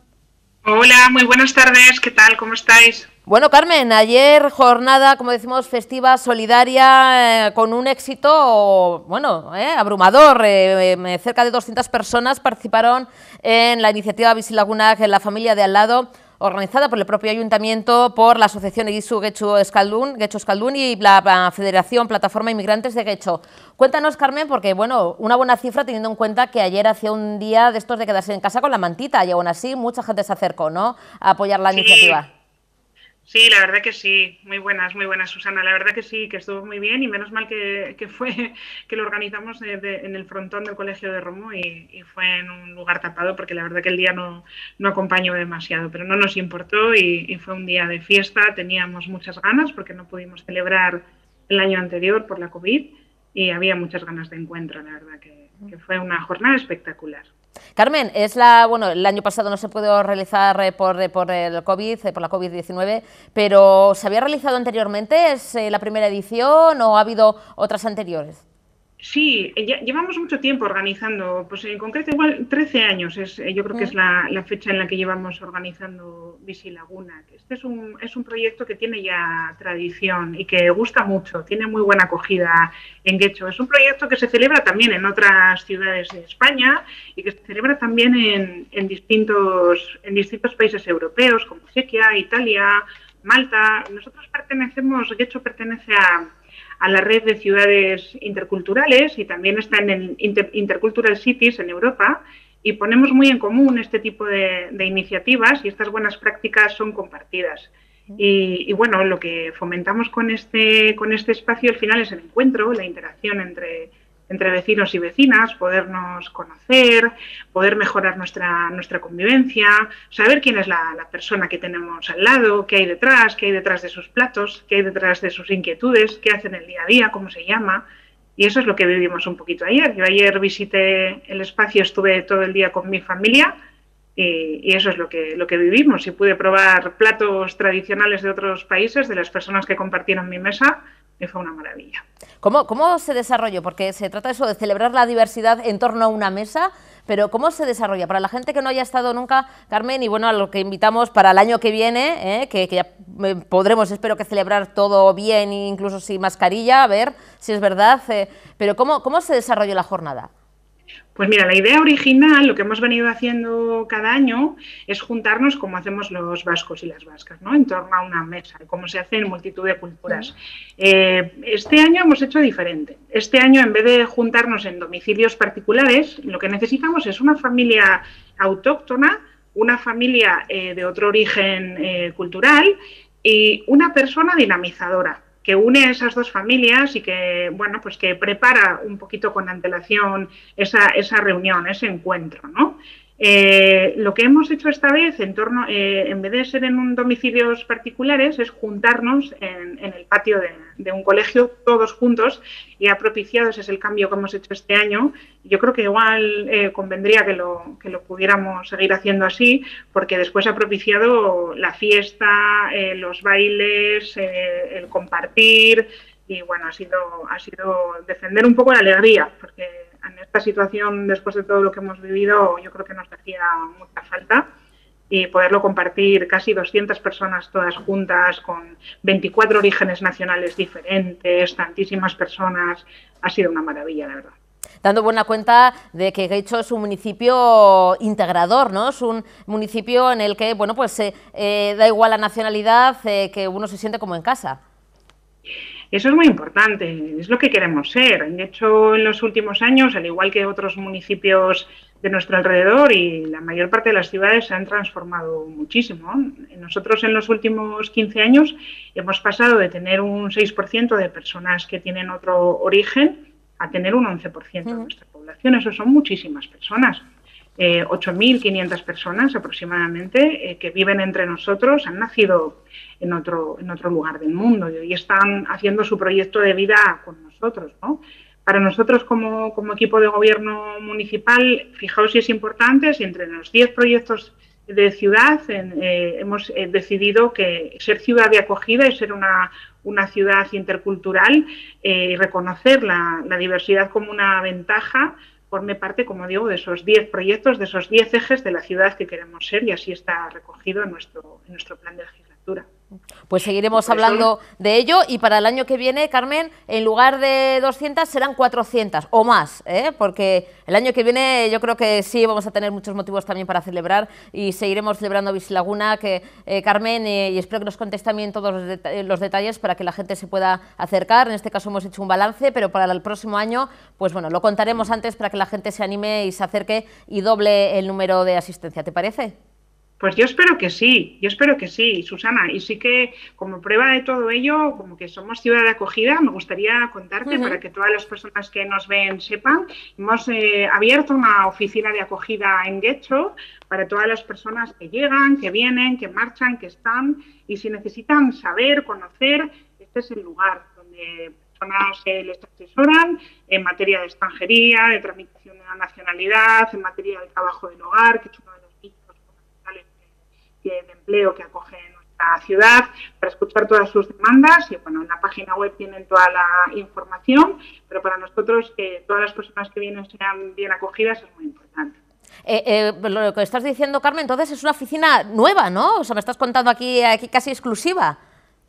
S6: Hola, muy buenas tardes, ¿qué tal? ¿Cómo estáis?
S1: Bueno, Carmen, ayer jornada, como decimos, festiva, solidaria, eh, con un éxito, bueno, eh, abrumador. Eh, eh, cerca de doscientas personas participaron en la iniciativa Bizilagunak en la familia de al lado, organizada por el propio ayuntamiento, por la asociación Egizu Guecho Euskaldun, Guecho Euskaldun y la, la Federación Plataforma Inmigrantes de Guecho. Cuéntanos, Carmen, porque, bueno, una buena cifra teniendo en cuenta que ayer hacía un día de estos de quedarse en casa con la mantita y aún así mucha gente se acercó, ¿no?, a apoyar la
S6: sí.
S1: iniciativa.
S6: Sí, la verdad que sí, muy buenas, muy buenas, Susana, la verdad que sí, que estuvo muy bien y menos mal que, que fue que lo organizamos de, de, en el frontón del Colegio de Romo y, y fue en un lugar tapado porque la verdad que el día no, no acompañó demasiado, pero no nos importó y, y fue un día de fiesta, teníamos muchas ganas porque no pudimos celebrar el año anterior por la COVID y había muchas ganas de encuentro, la verdad que, que fue una jornada espectacular.
S1: Carmen, es la, bueno, el año pasado no se pudo realizar eh, por, eh, por el COVID, eh, por la COVID diecinueve, pero ¿se había realizado anteriormente? ¿Es eh, la primera edición o ha habido otras anteriores?
S6: Sí, ya, llevamos mucho tiempo organizando, pues en concreto igual trece años, es, yo creo que es la, la fecha en la que llevamos organizando Bizilagunak. Este es un, es un proyecto que tiene ya tradición y que gusta mucho, tiene muy buena acogida en Guecho. Es un proyecto que se celebra también en otras ciudades de España y que se celebra también en, en, distintos, en distintos países europeos como Chequia, Italia, Malta. Nosotros pertenecemos, Guecho pertenece a... a la red de ciudades interculturales y también está en el Inter Intercultural Cities en Europa y ponemos muy en común este tipo de, de iniciativas y estas buenas prácticas son compartidas. Y, y bueno, lo que fomentamos con este, con este espacio al final es el encuentro, la interacción entre, entre vecinos y vecinas, podernos conocer, poder mejorar nuestra, nuestra convivencia, saber quién es la, la persona que tenemos al lado, qué hay detrás, qué hay detrás de sus platos, qué hay detrás de sus inquietudes, qué hacen el día a día, cómo se llama. Y eso es lo que vivimos un poquito ayer. Yo ayer visité el espacio, estuve todo el día con mi familia y, y eso es lo que, lo que vivimos. Y pude probar platos tradicionales de otros países, de las personas que compartieron mi mesa, y fue una maravilla.
S1: ¿Cómo, ¿Cómo se desarrolló? Porque se trata eso de celebrar la diversidad en torno a una mesa, pero ¿cómo se desarrolla? Para la gente que no haya estado nunca, Carmen, y bueno, a lo que invitamos para el año que viene, ¿eh? que, que ya podremos, espero que celebrar todo bien, incluso sin mascarilla, a ver si es verdad, eh, pero ¿cómo, ¿cómo se desarrolló la jornada?
S6: Pues mira, la idea original, lo que hemos venido haciendo cada año, es juntarnos como hacemos los vascos y las vascas, ¿no?, en torno a una mesa, como se hace en multitud de culturas. Eh, este año hemos hecho diferente. Este año, en vez de juntarnos en domicilios particulares, lo que necesitamos es una familia autóctona, una familia eh, de otro origen eh, cultural y una persona dinamizadora, que une a esas dos familias y que, bueno, pues que prepara un poquito con antelación esa, esa reunión, ese encuentro, ¿no? Eh, lo que hemos hecho esta vez, en, torno, eh, en vez de ser en un domicilios particulares, es juntarnos en, en el patio de, de un colegio, todos juntos, y ha propiciado, ese es el cambio que hemos hecho este año. Yo creo que igual eh, convendría que lo, que lo pudiéramos seguir haciendo así, porque después ha propiciado la fiesta, eh, los bailes, eh, el compartir, y bueno, ha sido, ha sido defender un poco la alegría, porque en esta situación, después de todo lo que hemos vivido, yo creo que nos hacía mucha falta, y poderlo compartir casi doscientas personas todas juntas, con veinticuatro orígenes nacionales diferentes, tantísimas personas, ha sido una maravilla, la verdad.
S1: Dando buena cuenta de que Getxo es un municipio integrador, ¿no? Es un municipio en el que, bueno, pues eh, eh, da igual la nacionalidad, eh, que uno se siente como en casa.
S6: Eso es muy importante, es lo que queremos ser. De hecho, en los últimos años, al igual que otros municipios de nuestro alrededor y la mayor parte de las ciudades, se han transformado muchísimo. Nosotros en los últimos quince años hemos pasado de tener un seis por ciento de personas que tienen otro origen a tener un once por ciento de nuestra población. Eso son muchísimas personas. Eh, ocho mil quinientas personas aproximadamente eh, que viven entre nosotros, han nacido en otro, en otro lugar del mundo y hoy están haciendo su proyecto de vida con nosotros, ¿no? Para nosotros como, como equipo de gobierno municipal, fijaos si es importante, si entre los diez proyectos de ciudad en, eh, hemos eh, decidido que ser ciudad de acogida y ser una, una ciudad intercultural eh, y reconocer la, la diversidad como una ventaja, forme parte, como digo, de esos diez proyectos, de esos diez ejes de la ciudad que queremos ser, y así está recogido en nuestro, en nuestro plan de legislatura.
S1: Pues seguiremos hablando de ello, y para el año que viene, Carmen, en lugar de doscientas serán cuatrocientas o más, ¿eh? Porque el año que viene yo creo que sí vamos a tener muchos motivos también para celebrar, y seguiremos celebrando Bisilaguna, que eh, Carmen, eh, y espero que nos contéis también todos los, deta los detalles para que la gente se pueda acercar. En este caso hemos hecho un balance, pero para el próximo año, pues bueno, lo contaremos antes para que la gente se anime y se acerque y doble el número de asistencia. ¿Te parece?
S6: Pues yo espero que sí, yo espero que sí, Susana, y sí que como prueba de todo ello, como que somos ciudad de acogida, me gustaría contarte, uh-huh, para que todas las personas que nos ven sepan, hemos eh, abierto una oficina de acogida en Getxo para todas las personas que llegan, que vienen, que marchan, que están, y si necesitan saber, conocer, este es el lugar donde personas eh, les asesoran en materia de extranjería, de tramitación de la nacionalidad, en materia del trabajo del hogar, que es uno de los de empleo que acoge nuestra ciudad, para escuchar todas sus demandas. Y bueno, en la página web tienen toda la información, pero para nosotros que todas las personas que vienen sean bien acogidas es muy importante.
S1: Eh, eh, lo que estás diciendo, Carmen, entonces es una oficina nueva, ¿no? O sea, me estás contando aquí, aquí casi exclusiva.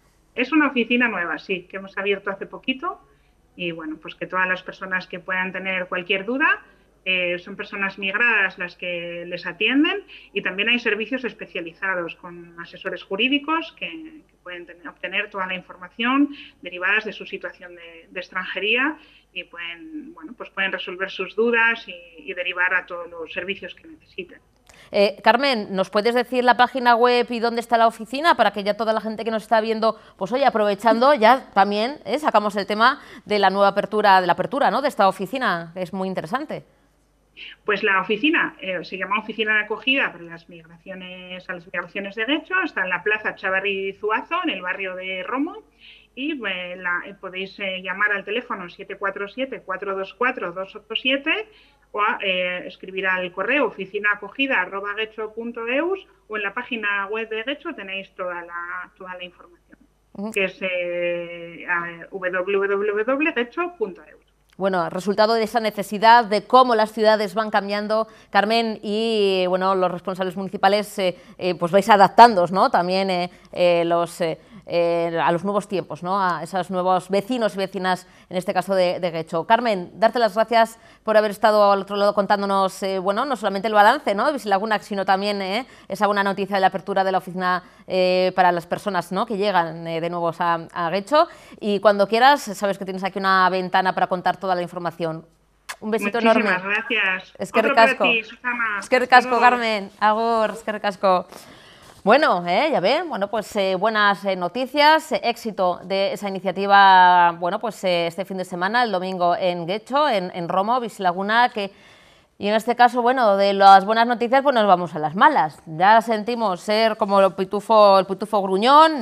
S6: Es una oficina nueva, sí, que hemos abierto hace poquito, y bueno, pues que todas las personas que puedan tener cualquier duda, Eh, son personas migradas las que les atienden, y también hay servicios especializados con asesores jurídicos que, que pueden tener, obtener toda la información derivadas de su situación de, de extranjería, y pueden, bueno, pues pueden resolver sus dudas y, y derivar a todos los servicios que necesiten.
S1: Eh, Carmen, ¿nos puedes decir la página web y dónde está la oficina para que ya toda la gente que nos está viendo, pues oye, aprovechando, ya también eh, sacamos el tema de la nueva apertura, de la apertura, ¿no?, de esta oficina, que es muy interesante?
S6: Pues la oficina eh, se llama Oficina de Acogida para las migraciones, a las migraciones de Getxo, está en la Plaza Chavarri Zuazo, en el barrio de Romo, y eh, la, eh, podéis eh, llamar al teléfono siete cuatro siete, cuatro dos cuatro, dos ocho siete o a, eh, escribir al correo oficinaacogida arroba getxo punto eus, o en la página web de Getxo tenéis toda la, toda la información, uh-huh, que es eh, w w w punto getxo punto eus.
S1: Bueno, resultado de esa necesidad de cómo las ciudades van cambiando, Carmen, y bueno, los responsables municipales eh, eh, pues vais adaptándoos, ¿no?, también eh, eh, los, eh, eh, a los nuevos tiempos, ¿no?, a esos nuevos vecinos y vecinas, en este caso de, de Getxo. Carmen, darte las gracias por haber estado al otro lado contándonos, eh, bueno, no solamente el balance, ¿no?, de Bisilaguna, sino también eh, esa buena noticia de la apertura de la oficina eh, para las personas, ¿no?, que llegan eh, de nuevo a, a Getxo. Y cuando quieras, sabes que tienes aquí una ventana para contar toda la información. Un besito
S6: Muchísimas
S1: enorme.
S6: Muchísimas gracias.
S1: Es que recasco. Es que recasco, Carmen. Agur, es que recasco. Bueno, eh, ya ven, bueno, pues eh, buenas eh, noticias, eh, éxito de esa iniciativa, bueno, pues eh, este fin de semana, el domingo en Getxo, en, en Romo, Bisilaguna, que, y en este caso, bueno, de las buenas noticias, pues nos vamos a las malas. Ya sentimos ser como el pitufo, el pitufo gruñón, eh,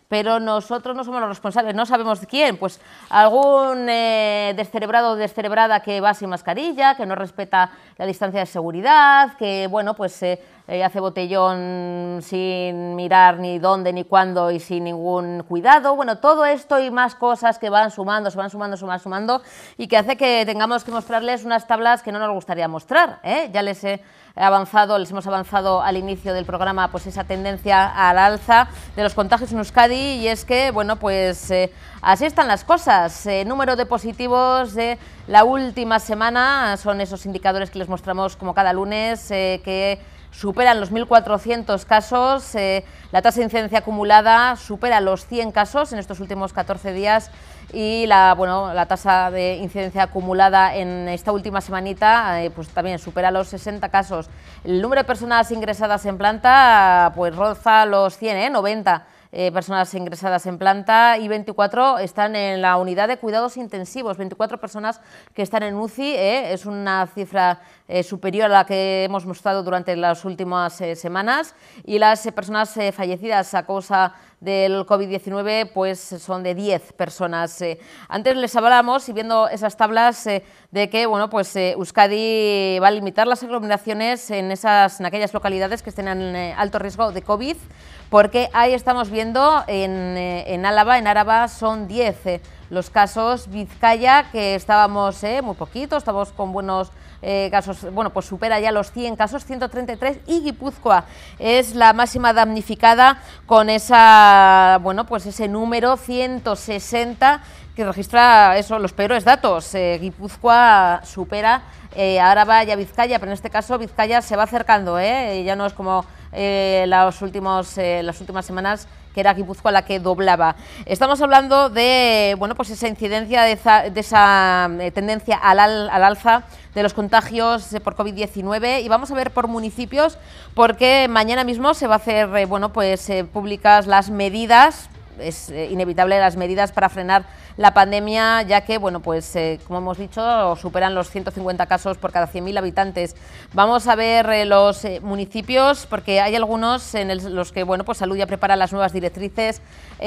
S1: pero nosotros no somos los responsables, no sabemos quién, pues algún eh, descerebrado o descerebrada que va sin mascarilla, que no respeta la distancia de seguridad, que bueno, pues eh, eh, hace botellón sin mirar ni dónde ni cuándo y sin ningún cuidado. Bueno, todo esto y más cosas que van sumando, se van sumando, se van sumando y que hace que tengamos que mostrarles unas tablas que no nos gustaría mostrar, ¿eh? Ya les he avanzado, les hemos avanzado al inicio del programa pues esa tendencia al alza de los contagios en Euskadi, y es que, bueno, pues eh, así están las cosas. Eh, número de positivos de la última semana son esos indicadores que les mostramos como cada lunes, eh, que superan los mil cuatrocientos casos, eh, la tasa de incidencia acumulada supera los cien casos en estos últimos catorce días y la, bueno, la tasa de incidencia acumulada en esta última semanita eh, pues también supera los sesenta casos. El número de personas ingresadas en planta pues roza los cien, ¿eh? noventa. Eh, personas ingresadas en planta y veinticuatro están en la unidad de cuidados intensivos, veinticuatro personas que están en U C I, eh, es una cifra eh, superior a la que hemos mostrado durante las últimas eh, semanas, y las eh, personas eh, fallecidas a causa del COVID diecinueve pues son de diez personas. Eh, antes les hablábamos, y viendo esas tablas, eh, de que bueno, pues, eh, Euskadi va a limitar las aglomeraciones en, esas, en aquellas localidades que estén en eh, alto riesgo de COVID, porque ahí estamos viendo en, eh, en Álava, en Áraba son diez eh, los casos, Vizcaya, que estábamos eh, muy poquito, estamos con buenos eh, casos, bueno, pues supera ya los cien casos, ciento treinta y tres, y Guipúzcoa es la máxima damnificada con esa, bueno, pues ese número ciento sesenta que registra eso, los peores datos. Eh, Guipúzcoa supera eh, a Áraba y a Vizcaya, pero en este caso Vizcaya se va acercando, ¿eh? Ya no es como eh, los últimos, eh, las últimas semanas, que era Guipúzcoa la que doblaba. Estamos hablando de, bueno, pues esa incidencia, de esa, de esa eh, tendencia al, al, al alza de los contagios eh, por COVID diecinueve, y vamos a ver por municipios, porque mañana mismo se va a hacer, eh, bueno, pues eh, públicas las medidas, es eh, inevitable las medidas para frenar la pandemia, ya que, bueno, pues eh, como hemos dicho, superan los ciento cincuenta casos por cada cien mil habitantes. Vamos a ver eh, los eh, municipios, porque hay algunos en el, los que, bueno, pues Salud ya prepara las nuevas directrices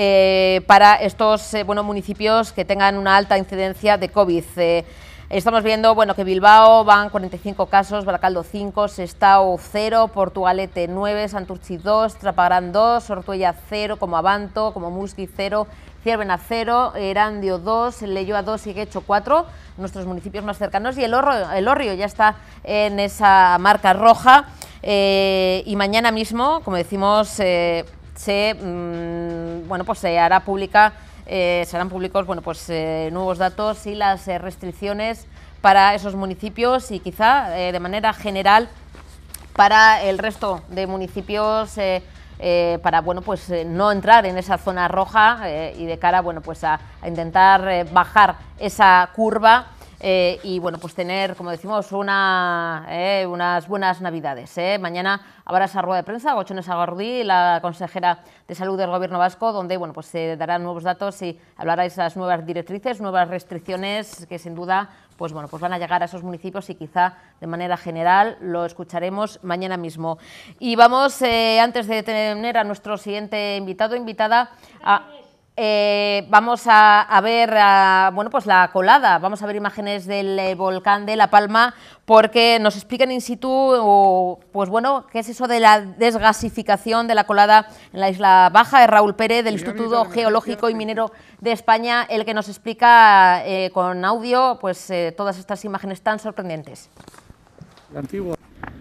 S1: eh, para estos eh, bueno, municipios que tengan una alta incidencia de COVID. Eh, Estamos viendo, bueno, que Bilbao van cuarenta y cinco casos, Baracaldo cinco, Sestao cero, Portugalete nueve, Santurtzi dos, Trapagaran dos, Ortuella cero, como Abanto, como Musqui cero, Ciervena cero, Erandio dos, Leioa dos y Guecho cuatro, nuestros municipios más cercanos, y el Orrio, el Orrio ya está en esa marca roja, eh, y mañana mismo, como decimos, eh, se, mmm, bueno, pues se hará pública. Eh, serán públicos, bueno, pues eh, nuevos datos y las eh, restricciones para esos municipios, y quizá eh, de manera general para el resto de municipios, eh, eh, para, bueno, pues eh, no entrar en esa zona roja eh, y de cara, bueno, pues a, a intentar eh, bajar esa curva. Eh, y bueno, pues tener, como decimos, una, eh, unas buenas navidades. Eh. Mañana habrá esa rueda de prensa, Gochone Sagardí, la consejera de Salud del Gobierno vasco, donde bueno, pues se darán nuevos datos y hablará de esas nuevas directrices, nuevas restricciones que sin duda pues bueno, pues van a llegar a esos municipios, y quizá de manera general lo escucharemos mañana mismo. Y vamos, eh, antes de tener a nuestro siguiente invitado, invitada, a... Eh, vamos a, a ver a, bueno, pues la colada, vamos a ver imágenes del eh, volcán de La Palma, porque nos explican in situ, o, pues bueno, qué es eso de la desgasificación de la colada en la Isla Baja. Es Raúl Pérez, del Instituto Geológico y Minero de España, el que nos explica eh, con audio pues eh, todas estas imágenes tan sorprendentes.
S7: La antigua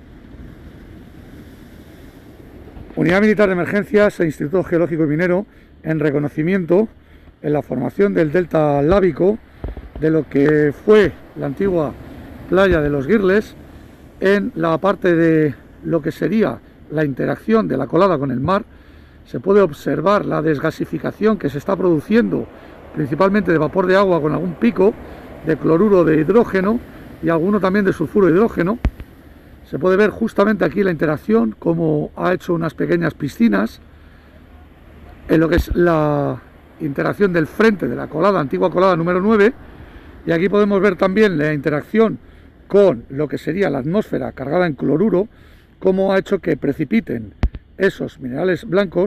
S7: Unidad Militar de Emergencias e Instituto Geológico y Minero, en reconocimiento en la formación del delta lábico de lo que fue la antigua playa de los Guirles, en la parte de lo que sería la interacción de la colada con el mar. Se puede observar la desgasificación que se está produciendo, principalmente de vapor de agua con algún pico de cloruro de hidrógeno y alguno también de sulfuro de hidrógeno. Se puede ver justamente aquí la interacción, como ha hecho unas pequeñas piscinas en lo que es la interacción del frente de la colada, antigua colada número nueve, y aquí podemos ver también la interacción con lo que sería la atmósfera cargada en cloruro, cómo ha hecho que precipiten esos minerales blancos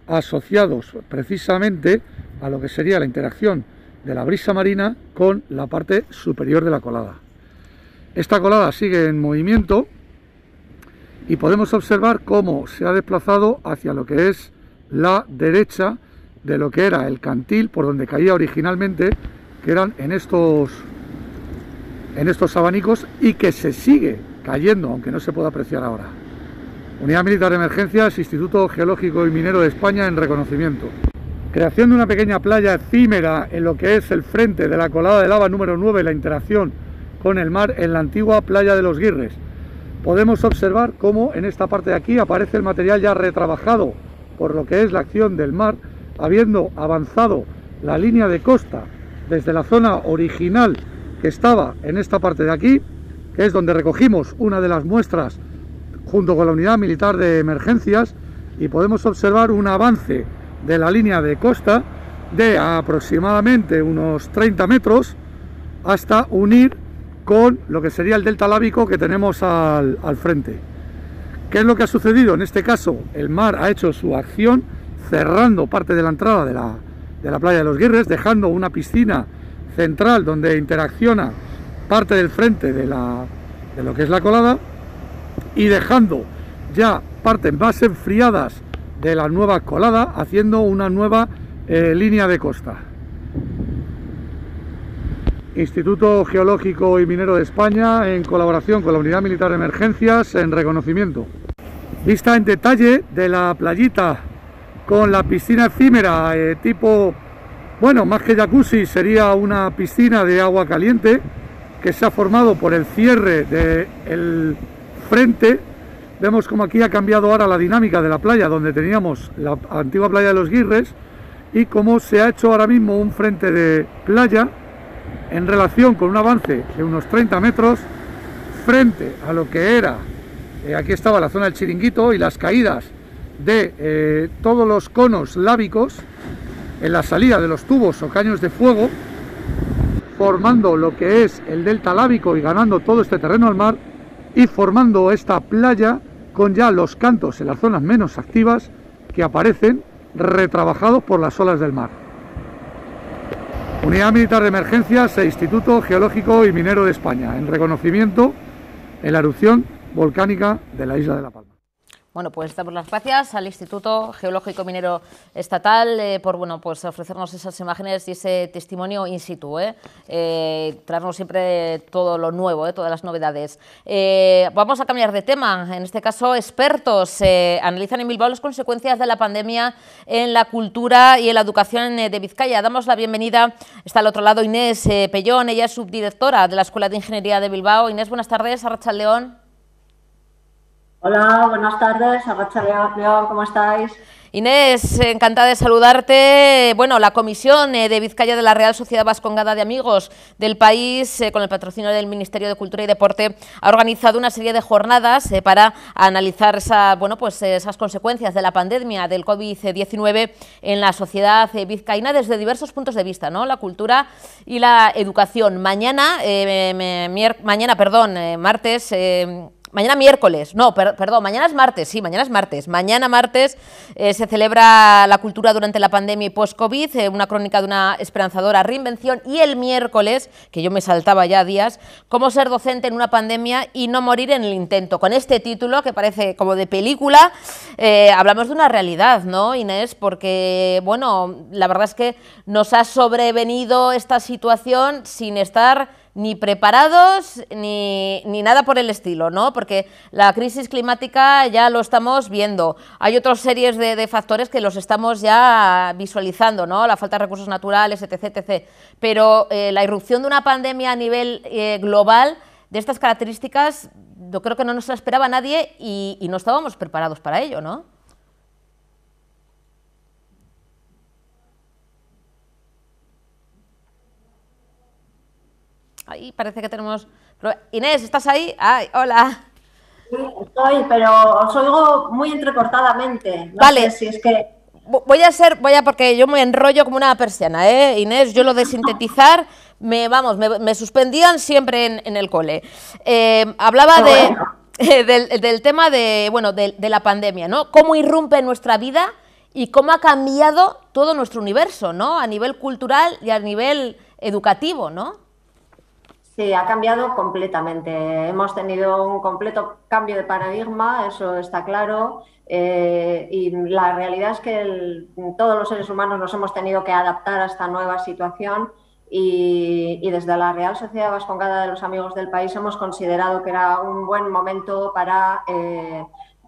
S7: asociados precisamente a lo que sería la interacción de la brisa marina con la parte superior de la colada. Esta colada sigue en movimiento y podemos observar cómo se ha desplazado hacia lo que es la derecha de lo que era el cantil por donde caía originalmente, que eran en estos, en estos abanicos, y que se sigue cayendo, aunque no se pueda apreciar ahora. Unidad Militar de Emergencias, Instituto Geológico y Minero de España en reconocimiento. Creación de una pequeña playa efímera en lo que es el frente de la colada de lava número nueve, la interacción con el mar en la antigua playa de los Guirres. Podemos observar cómo en esta parte de aquí aparece el material ya retrabajado por lo que es la acción del mar, habiendo avanzado la línea de costa desde la zona original que estaba en esta parte de aquí, que es donde recogimos una de las muestras junto con la Unidad Militar de Emergencias, y podemos observar un avance de la línea de costa de aproximadamente unos treinta metros hasta unir con lo que sería el delta lábico que tenemos al, al frente. ¿Qué es lo que ha sucedido? En este caso el mar ha hecho su acción cerrando parte de la entrada de la, de la playa de los Guirres, dejando una piscina central donde interacciona parte del frente de, la, de lo que es la colada, y dejando ya partes más enfriadas de la nueva colada, haciendo una nueva eh, línea de costa. Instituto Geológico y Minero de España, en colaboración con la Unidad Militar de Emergencias, en reconocimiento. Vista en detalle de la playita con la piscina efímera, eh, tipo, bueno, más que jacuzzi, sería una piscina de agua caliente que se ha formado por el cierre del frente. Vemos como aquí ha cambiado ahora la dinámica de la playa, donde teníamos la antigua playa de los Guirres, y cómo se ha hecho ahora mismo un frente de playa en relación con un avance de unos treinta metros frente a lo que era, eh, aquí estaba la zona del Chiringuito y las caídas de eh, todos los conos lábicos en la salida de los tubos o caños de fuego, formando lo que es el delta lábico y ganando todo este terreno al mar, y formando esta playa con ya los cantos en las zonas menos activas que aparecen retrabajados por las olas del mar. Unidad Militar de Emergencias e Instituto Geológico y Minero de España, en reconocimiento en la erupción volcánica de la isla de La Palma.
S1: Bueno, pues damos las gracias al Instituto Geológico Minero Estatal eh, por bueno, pues ofrecernos esas imágenes y ese testimonio in situ, eh, eh, traernos siempre todo lo nuevo, eh, todas las novedades. Eh, vamos a cambiar de tema. En este caso, expertos eh, analizan en Bilbao las consecuencias de la pandemia en la cultura y en la educación de Vizcaya. Damos la bienvenida, está al otro lado Inés eh, Pellón, ella es subdirectora de la Escuela de Ingeniería de Bilbao. Inés, buenas tardes, Arratsaldeon.
S8: Hola, buenas tardes, Arratsaldeon, ¿cómo estáis?
S1: Inés, encantada de saludarte. Bueno, la Comisión de Vizcaya de la Real Sociedad Vascongada de Amigos del País, eh, con el patrocinio del Ministerio de Cultura y Deporte, ha organizado una serie de jornadas eh, para analizar esa, bueno, pues, esas consecuencias de la pandemia del COVID diecinueve en la sociedad eh, vizcaína desde diversos puntos de vista, ¿no? La cultura y la educación. Mañana, eh, me, mier, mañana, perdón, eh, martes... Eh, Mañana miércoles, no, per, perdón, mañana es martes, sí, mañana es martes. Mañana martes eh, se celebra la cultura durante la pandemia y post-COVID, eh, una crónica de una esperanzadora reinvención, y el miércoles, que yo me saltaba ya días, cómo ser docente en una pandemia y no morir en el intento. Con este título, que parece como de película, eh, hablamos de una realidad, ¿no, Inés? Porque, bueno, la verdad es que nos ha sobrevenido esta situación sin estar ni preparados ni, ni nada por el estilo, ¿no? Porque la crisis climática ya lo estamos viendo. Hay otras series de, de factores que los estamos ya visualizando, ¿no? La falta de recursos naturales, etc, etcétera. Pero eh, la irrupción de una pandemia a nivel eh, global de estas características, yo creo que no nos la esperaba nadie y, y no estábamos preparados para ello, ¿no? Ahí parece que tenemos... Inés, ¿estás ahí? Ay, hola.
S8: Sí, estoy, pero os oigo muy entrecortadamente. No
S1: vale.
S8: sé si es que...
S1: Voy a ser, voy a, porque yo me enrollo como una persiana, ¿eh, Inés? Yo lo de sintetizar, me, vamos, me, me suspendían siempre en, en el cole. Eh, hablaba no, de, bueno. eh, del, del tema de, bueno, de, de la pandemia, ¿no? Cómo irrumpe en nuestra vida y cómo ha cambiado todo nuestro universo, ¿no? A nivel cultural y a nivel educativo, ¿no?
S8: Sí, ha cambiado completamente. Hemos tenido un completo cambio de paradigma, eso está claro. Eh, y la realidad es que el, todos los seres humanos nos hemos tenido que adaptar a esta nueva situación y, y desde la Real Sociedad Vascongada de los Amigos del País hemos considerado que era un buen momento para eh,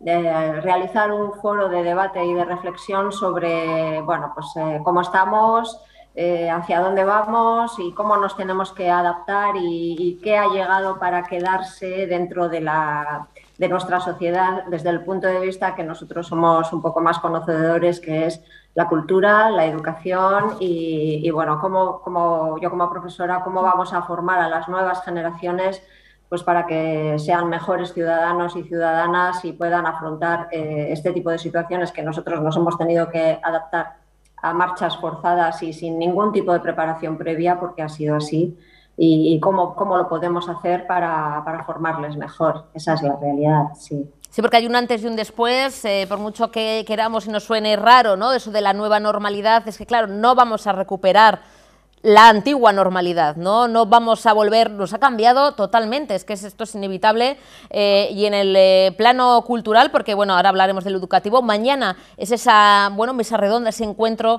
S8: de realizar un foro de debate y de reflexión sobre, bueno, pues eh, cómo estamos, Eh, hacia dónde vamos y cómo nos tenemos que adaptar y, y qué ha llegado para quedarse dentro de, la, de nuestra sociedad desde el punto de vista que nosotros somos un poco más conocedores, que es la cultura, la educación y, y bueno, cómo, cómo yo como profesora, cómo vamos a formar a las nuevas generaciones pues para que sean mejores ciudadanos y ciudadanas y puedan afrontar eh, este tipo de situaciones que nosotros nos hemos tenido que adaptar a marchas forzadas y sin ningún tipo de preparación previa, porque ha sido así, y, y cómo, cómo lo podemos hacer para, para formarles mejor. Esa es la realidad, sí.
S1: Sí, porque hay un antes y un después, eh, por mucho que queramos y nos suene raro, ¿no? Eso de la nueva normalidad, es que claro, no vamos a recuperar la antigua normalidad, ¿no? No vamos a volver, nos ha cambiado totalmente, es que esto es inevitable eh, y en el eh, plano cultural, porque bueno, ahora hablaremos del educativo, mañana es esa, bueno, mesa redonda, ese encuentro,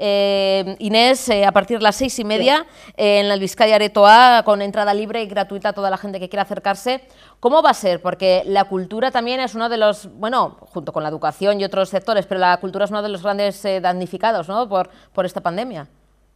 S1: eh, Inés, eh, a partir de las seis y media eh, en la Vizcaya Aretoa, con entrada libre y gratuita a toda la gente que quiera acercarse. ¿Cómo va a ser? Porque la cultura también es uno de los, bueno, junto con la educación y otros sectores, pero la cultura es uno de los grandes eh, damnificados, ¿no? por, por esta pandemia.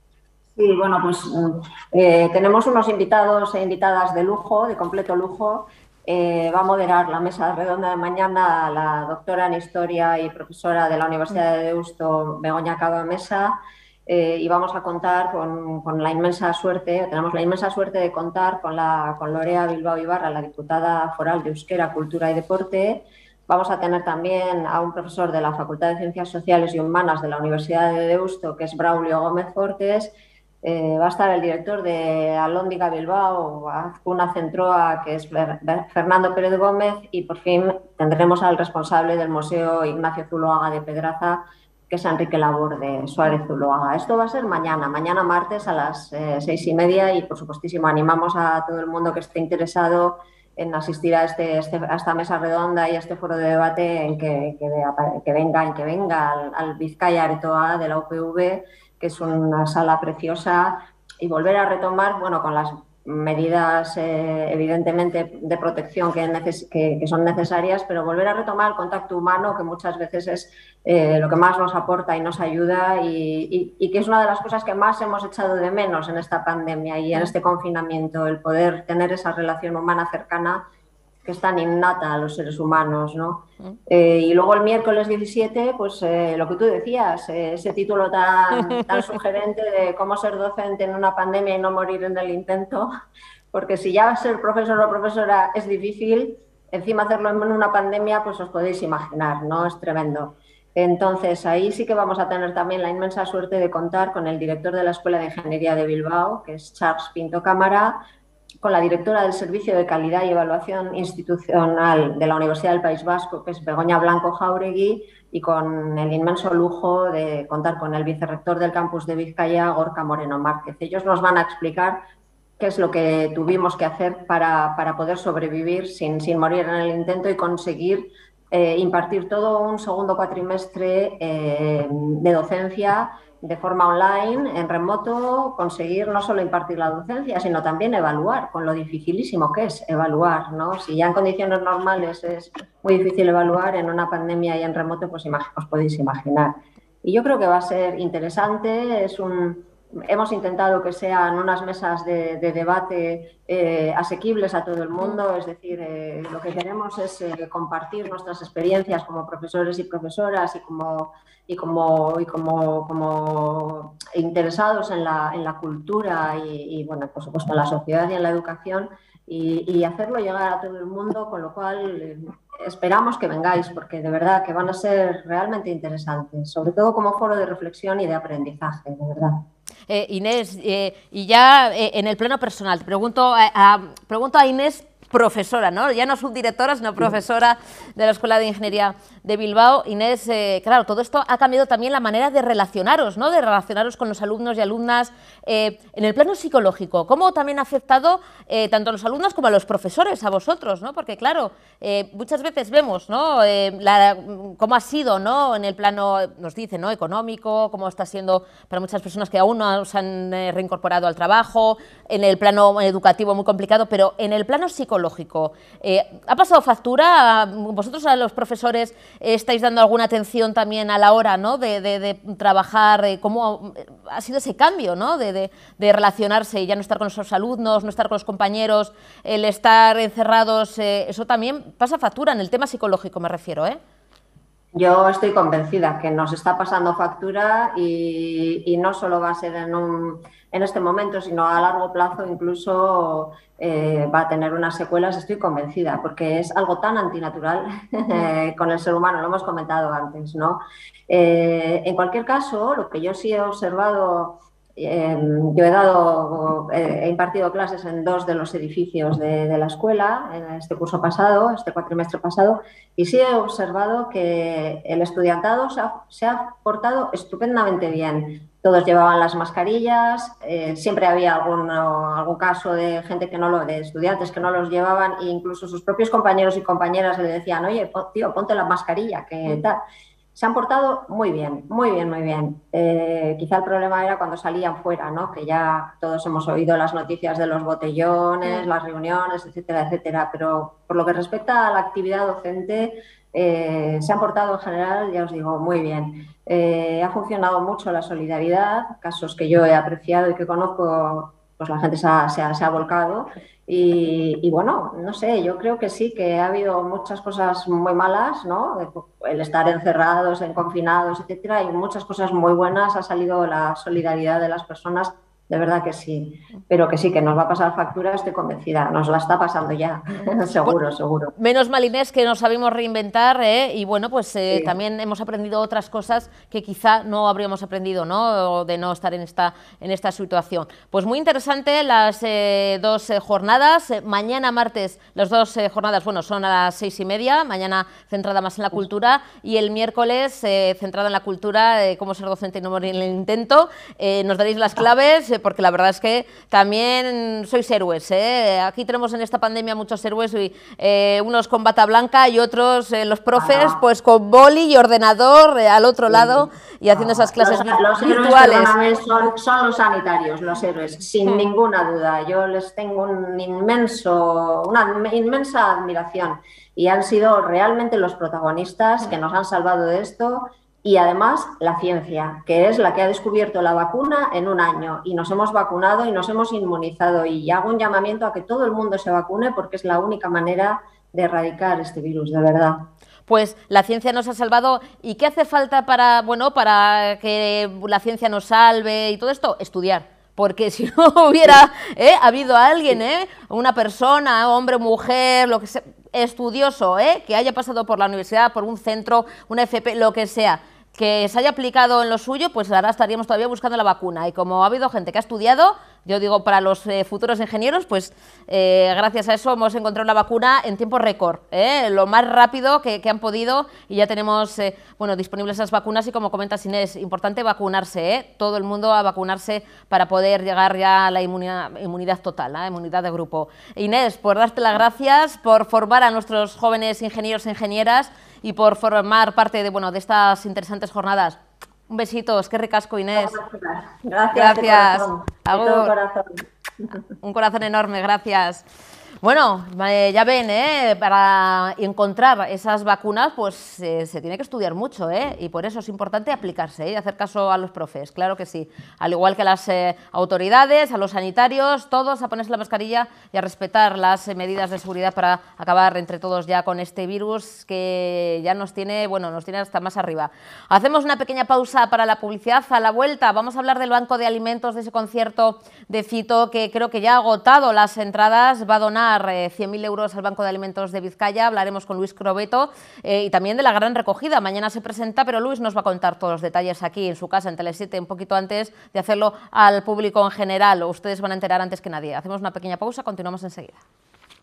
S8: Sí, bueno, pues eh, tenemos unos invitados e invitadas de lujo, de completo lujo. Eh, va a moderar la mesa redonda de mañana la doctora en Historia y profesora de la Universidad de Deusto, Begoña Cava Mesa, eh, y vamos a contar con, con la inmensa suerte, tenemos la inmensa suerte de contar con, la, con Lorea Bilbao Ibarra, la diputada foral de Euskera, Cultura y Deporte. Vamos a tener también a un profesor de la Facultad de Ciencias Sociales y Humanas de la Universidad de Deusto, que es Braulio Gómez Fortes. Eh, va a estar el director de Alhóndiga Bilbao, Azcuna Centroa, que es Fernando Pérez Gómez, y por fin tendremos al responsable del Museo Ignacio Zuloaga de Pedraza, que es Enrique Laborde Suárez Zuloaga. Esto va a ser mañana, mañana martes a las eh, seis y media y por supuestísimo animamos a todo el mundo que esté interesado en asistir a, este, este, a esta mesa redonda y a este foro de debate en que, que, que venga, en que venga al, al Vizcaya Aretoa de la U P V, que es una sala preciosa, y volver a retomar, bueno, con las medidas eh, evidentemente de protección que, neces que, que son necesarias, pero volver a retomar el contacto humano, que muchas veces es eh, lo que más nos aporta y nos ayuda y, y, y que es una de las cosas que más hemos echado de menos en esta pandemia y en este confinamiento, el poder tener esa relación humana cercana que es tan innata a los seres humanos, ¿no? Eh, y luego el miércoles diecisiete, pues eh, lo que tú decías, eh, ese título tan, tan sugerente de cómo ser docente en una pandemia y no morir en el intento, porque si ya ser profesor o profesora es difícil, encima hacerlo en una pandemia, pues os podéis imaginar, ¿no? Es tremendo. Entonces, ahí sí que vamos a tener también la inmensa suerte de contar con el director de la Escuela de Ingeniería de Bilbao, que es Charles Pinto Cámara, con la directora del Servicio de Calidad y Evaluación Institucional de la Universidad del País Vasco, que es Begoña Blanco Jauregui, y con el inmenso lujo de contar con el vicerrector del campus de Vizcaya, Gorka Moreno Márquez. Ellos nos van a explicar qué es lo que tuvimos que hacer para, para poder sobrevivir sin, sin morir en el intento y conseguir eh, impartir todo un segundo cuatrimestre eh, de docencia de forma online, en remoto, conseguir no solo impartir la docencia, sino también evaluar, con lo dificilísimo que es evaluar, ¿no? Si ya en condiciones normales es muy difícil evaluar, en una pandemia y en remoto, pues os podéis imaginar. Y yo creo que va a ser interesante, es un... Hemos intentado que sean unas mesas de, de debate eh, asequibles a todo el mundo, es decir, eh, lo que queremos es eh, compartir nuestras experiencias como profesores y profesoras y como, y como, y como, como interesados en la, en la cultura y, y, bueno, por supuesto, en la sociedad y en la educación y, y hacerlo llegar a todo el mundo, con lo cual eh, esperamos que vengáis, porque de verdad que van a ser realmente interesantes, sobre todo como foro de reflexión y de aprendizaje, de verdad.
S1: Eh, Inés, eh, y ya eh, en el plano personal, te pregunto a, a, pregunto a Inés profesora, ¿no? Ya no subdirectora, sino profesora de la Escuela de Ingeniería de Bilbao. Inés, eh, claro, todo esto ha cambiado también la manera de relacionaros, ¿no? De relacionaros con los alumnos y alumnas eh, en el plano psicológico. ¿Cómo también ha afectado eh, tanto a los alumnos como a los profesores, a vosotros, ¿no? Porque, claro, eh, muchas veces vemos, ¿no? Eh, la, cómo ha sido, ¿no? En el plano, nos dicen, ¿no? Económico, cómo está siendo para muchas personas que aún no se han eh, reincorporado al trabajo, en el plano educativo muy complicado, pero en el plano psicológico, eh, ¿ha pasado factura? ¿Vosotros a los profesores eh, estáis dando alguna atención también a la hora, ¿no? de, de, de trabajar? Eh, ¿Cómo ha sido ese cambio, ¿no? de, de, de relacionarse y ya no estar con nuestros alumnos, no estar con los compañeros, el estar encerrados? Eh, eso también pasa factura en el tema psicológico, me refiero, ¿eh?
S8: Yo estoy convencida que nos está pasando factura y, y no solo va a ser en, un, en este momento, sino a largo plazo incluso eh, va a tener unas secuelas, estoy convencida, porque es algo tan antinatural eh, con el ser humano, lo hemos comentado antes, ¿no? Eh, en cualquier caso, lo que yo sí he observado, eh, yo he dado, eh, he impartido clases en dos de los edificios de, de la escuela en este curso pasado, este cuatrimestre pasado, y sí he observado que el estudiantado se ha, se ha portado estupendamente bien. Todos llevaban las mascarillas, eh, siempre había algún, algún caso de gente que no lo, de estudiantes que no los llevaban, e incluso sus propios compañeros y compañeras le decían, oye, tío, ponte la mascarilla, que tal. Se han portado muy bien, muy bien, muy bien. Eh, quizá el problema era cuando salían fuera, ¿no? Que ya todos hemos oído las noticias de los botellones, las reuniones, etcétera, etcétera. Pero por lo que respecta a la actividad docente, eh, se han portado en general, ya os digo, muy bien. Eh, ha funcionado mucho la solidaridad, casos que yo he apreciado y que conozco, pues la gente se ha, se ha, se ha volcado. Y, y bueno, no sé, yo creo que sí, que ha habido muchas cosas muy malas, ¿no? El estar encerrados, en confinados, etcétera, y muchas cosas muy buenas. Ha salido la solidaridad de las personas, de verdad que sí, pero que sí, que nos va a pasar factura, estoy convencida, nos la está pasando ya, seguro, seguro.
S1: Menos mal, Inés, que nos sabemos reinventar, ¿eh? Y bueno, pues eh,
S8: Sí.
S1: también hemos aprendido otras cosas que quizá no habríamos aprendido, ¿no? De no estar en esta, en esta situación. Pues muy interesante las eh, dos eh, jornadas. Eh, mañana martes, las dos eh, jornadas, bueno, son a las seis y media, mañana centrada más en la cultura, y el miércoles eh, centrada en la cultura, eh, cómo ser docente y no morir en el intento. Eh, nos daréis las claves, eh, porque la verdad es que también sois héroes, ¿eh? Aquí tenemos en esta pandemia muchos héroes, y, eh, unos con bata blanca y otros, eh, los profes,
S8: Ah.
S1: pues con boli y ordenador eh, al otro
S8: Sí.
S1: lado y haciendo esas clases
S8: Los, los héroes,
S1: virtuales.
S8: perdóname, son, son los sanitarios, los héroes, sin
S1: Hmm.
S8: ninguna duda. Yo les tengo un inmenso, una inmensa admiración y han sido realmente los protagonistas que nos han salvado de esto. Y además la ciencia, que es la que ha descubierto la vacuna en un año, y nos hemos vacunado y nos hemos inmunizado, y hago un llamamiento a que todo el mundo se vacune porque es la única manera de erradicar este virus, de verdad.
S1: Pues la ciencia nos ha salvado. ¿Y qué hace falta para, bueno, para que la ciencia nos salve y todo esto? Estudiar. Porque si no hubiera ¿eh? habido alguien, ¿eh? una persona, hombre, mujer, lo que sea, estudioso, ¿eh? que haya pasado por la universidad, por un centro, una F P, lo que sea, que se haya aplicado en lo suyo, pues ahora estaríamos todavía buscando la vacuna. Y como ha habido gente que ha estudiado, yo digo, para los eh, futuros ingenieros, pues eh, gracias a eso hemos encontrado la vacuna en tiempo récord, ¿eh? lo más rápido que, que han podido, y ya tenemos eh, bueno, disponibles esas vacunas. Y como comentas, Inés, importante vacunarse, ¿eh? todo el mundo a vacunarse para poder llegar ya a la inmunidad, inmunidad total, ¿eh? inmunidad de grupo. Inés, por darte las gracias, por formar a nuestros jóvenes ingenieros e ingenieras y por formar parte de, bueno, de estas interesantes jornadas. Un besito, es que ricasco, Inés.
S8: Gracias.
S1: Gracias.
S8: De corazón, de
S1: Agur.
S8: todo corazón.
S1: Un corazón enorme, gracias. Bueno, eh, ya ven, ¿eh? para encontrar esas vacunas pues eh, se tiene que estudiar mucho, ¿eh? y por eso es importante aplicarse ¿eh? y hacer caso a los profes, claro que sí. Al igual que a las eh, autoridades, a los sanitarios, todos a ponerse la mascarilla y a respetar las eh, medidas de seguridad para acabar entre todos ya con este virus que ya nos tiene, bueno, nos tiene hasta más arriba. Hacemos una pequeña pausa para la publicidad. A la vuelta vamos a hablar del Banco de Alimentos, de ese concierto de Fito que creo que ya ha agotado las entradas, va a donar cien mil euros al Banco de Alimentos de Vizcaya. Hablaremos con Luis Crobeto eh, y también de la gran recogida. Mañana se presenta, pero Luis nos va a contar todos los detalles aquí en su casa, en Tele siete, un poquito antes de hacerlo al público en general. Ustedes van a enterar antes que nadie. Hacemos una pequeña pausa, continuamos enseguida.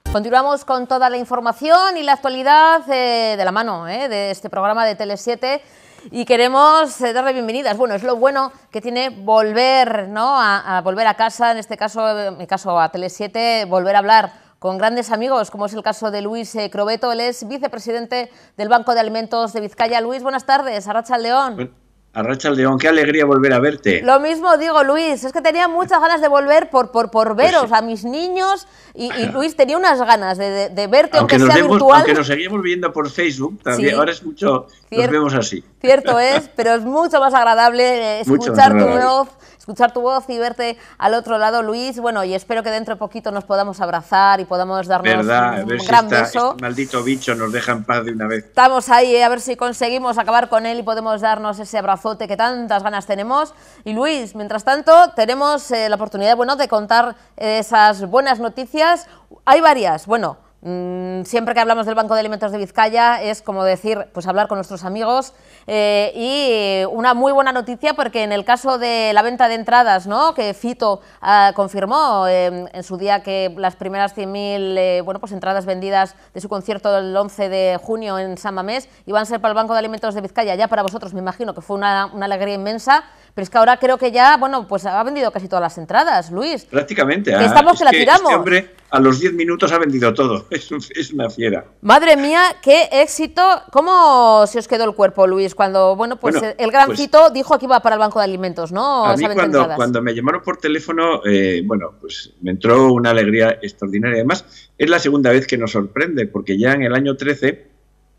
S1: Continuamos con toda la información y la actualidad eh, de la mano eh, de este programa de Tele siete y queremos eh, darle bienvenidas. Bueno, es lo bueno que tiene volver, ¿no? a, a volver a casa, en este caso, en mi caso a Tele siete, volver a hablar con grandes amigos, como es el caso de Luis eh, Crobeto. Él es vicepresidente del Banco de Alimentos de Vizcaya. Luis, buenas tardes, Arratsaldeon.
S9: Bueno. Arratsaldeon, qué alegría volver a verte.
S1: Lo mismo digo, Luis, es que tenía muchas ganas de volver por, por, por veros, pues sí, a mis niños, y, y Luis tenía unas ganas de, de, de verte, aunque, aunque sea vemos, virtual.
S9: Aunque nos seguimos viendo por Facebook, también, sí, ahora es mucho, cierto, nos vemos así.
S1: Cierto es, pero es mucho más agradable escuchar tu voz, escuchar tu voz y verte al otro lado, Luis. Bueno, y espero que dentro de poquito nos podamos abrazar y podamos darnos
S9: ¿verdad?
S1: un,
S9: un
S1: gran
S9: esta,
S1: beso.
S9: Este maldito bicho nos deja en paz de una vez.
S1: Estamos ahí, eh, a ver si conseguimos acabar con él y podemos darnos ese abrazote que tantas ganas tenemos. Y Luis, mientras tanto, tenemos eh, la oportunidad, bueno, de contar eh, esas buenas noticias. Hay varias, bueno, mmm, siempre que hablamos del Banco de Alimentos de Vizcaya es como decir, pues hablar con nuestros amigos eh, y una muy buena noticia porque en el caso de la venta de entradas, ¿no?, que Fito eh, confirmó eh, en su día que las primeras cien mil eh, bueno, pues entradas vendidas de su concierto del once de junio en San Mamés iban a ser para el Banco de Alimentos de Vizcaya. Ya para vosotros me imagino que fue una, una alegría inmensa, pero es que ahora creo que ya, bueno, pues ha vendido casi todas las entradas, Luis.
S9: Prácticamente.
S1: Que estamos
S9: es
S1: que la
S9: que
S1: tiramos.
S9: Este hombre a los diez minutos ha vendido todo. Es, un, es una fiera.
S1: Madre mía, qué éxito. ¿Cómo se os quedó el cuerpo, Luis? Cuando, bueno, pues bueno, el gran pues, Fito dijo que iba para el Banco de Alimentos, ¿no?
S9: A mí cuando, cuando me llamaron por teléfono, eh, bueno, pues me entró una alegría extraordinaria. Además, es la segunda vez que nos sorprende, porque ya en el año trece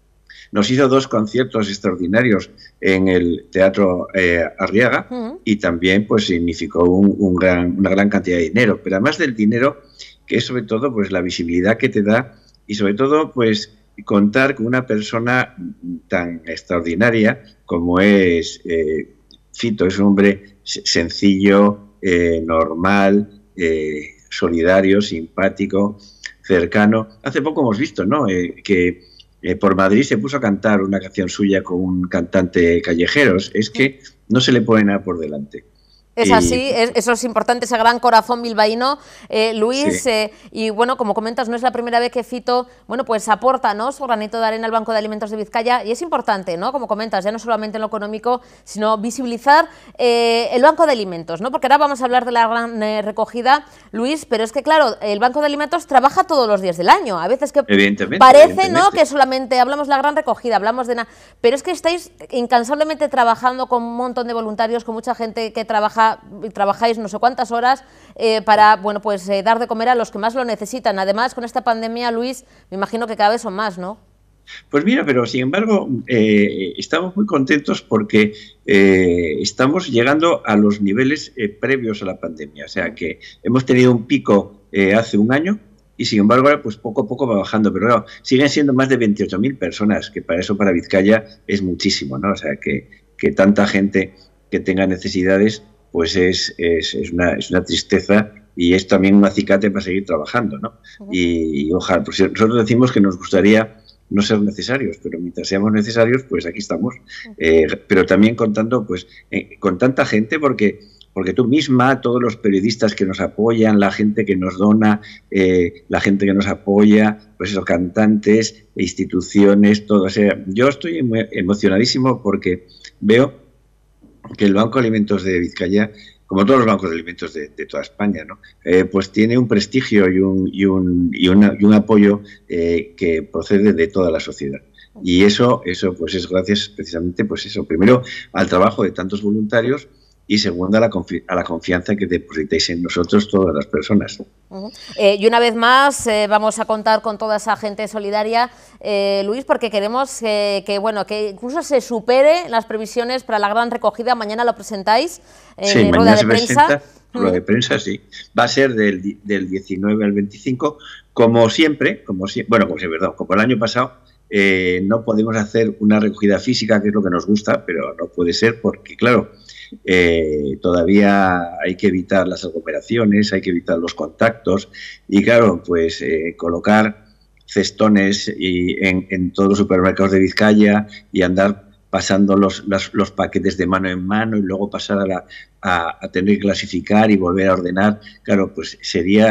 S9: nos hizo dos conciertos extraordinarios en el Teatro eh, Arriaga uh-huh. y también pues significó un, un gran, una gran cantidad de dinero. Pero además del dinero, que es sobre todo pues la visibilidad que te da y sobre todo pues contar con una persona tan extraordinaria como es eh, Fito. Es un hombre sencillo, eh, normal, eh, solidario, simpático, cercano. Hace poco hemos visto, ¿no?, eh, que Eh, por Madrid se puso a cantar una canción suya con un cantante callejero. Es que no se le pone nada por delante.
S1: Es así, es, eso es importante, ese gran corazón bilbaíno, eh, Luis, sí. eh, y bueno, como comentas, no es la primera vez que Fito, bueno, pues aporta, ¿no?, su granito de arena al Banco de Alimentos de Vizcaya, y es importante, ¿no?, como comentas, ya no solamente en lo económico, sino visibilizar eh, el Banco de Alimentos, ¿no?, porque ahora vamos a hablar de la gran eh, recogida, Luis, pero es que claro, el Banco de Alimentos trabaja todos los días del año, a veces que
S9: evidentemente,
S1: parece,
S9: evidentemente.
S1: ¿no?, que solamente hablamos de la gran recogida, hablamos de nada, pero es que estáis incansablemente trabajando con un montón de voluntarios, con mucha gente que trabaja y trabajáis no sé cuántas horas eh, para, bueno, pues eh, dar de comer a los que más lo necesitan. Además, con esta pandemia, Luis, me imagino que cada vez son más, ¿no?
S9: Pues mira, pero sin embargo, eh, estamos muy contentos porque eh, estamos llegando a los niveles eh, previos a la pandemia. O sea, que hemos tenido un pico eh, hace un año y sin embargo ahora pues poco a poco va bajando. Pero claro, siguen siendo más de veintiocho mil personas, que para eso, para Vizcaya, es muchísimo, ¿no? O sea, que, que tanta gente que tenga necesidades pues es, es, es, una, es una tristeza y es también un acicate para seguir trabajando, ¿no? Uh-huh. y, y ojalá, pues nosotros decimos que nos gustaría no ser necesarios, pero mientras seamos necesarios, pues aquí estamos. Uh-huh. Eh, pero también contando pues eh, con tanta gente, porque, porque tú misma, todos los periodistas que nos apoyan, la gente que nos dona, eh, la gente que nos apoya, pues esos cantantes, instituciones, todo. O sea, yo estoy emocionadísimo porque veo que el Banco de Alimentos de Vizcaya, como todos los bancos de alimentos de, de toda España, ¿no?, eh, pues tiene un prestigio y un, y un, y una, y un apoyo eh, que procede de toda la sociedad. Y eso, eso pues es gracias precisamente, pues eso, primero al trabajo de tantos voluntarios y segundo a la, confi a la confianza que depositáis en nosotros todas las personas.
S1: Uh-huh. eh, y una vez más eh, vamos a contar con toda esa gente solidaria, eh, Luis, porque queremos eh, que, bueno, que incluso se supere las previsiones para la gran recogida. Mañana lo presentáis en
S9: sí,
S1: rueda de prensa.
S9: Presenta, rueda de prensa, sí. Va a ser del, del diecinueve al veinticinco, como siempre, como si, bueno, como siempre, perdón, como el año pasado. Eh, no podemos hacer una recogida física, que es lo que nos gusta, pero no puede ser porque, claro, eh, todavía hay que evitar las aglomeraciones, hay que evitar los contactos y, claro, pues eh, colocar cestones y en, en todos los supermercados de Vizcaya y andar pasando los, los, los paquetes de mano en mano y luego pasar a, la, a, a tener que clasificar y volver a ordenar, claro, pues sería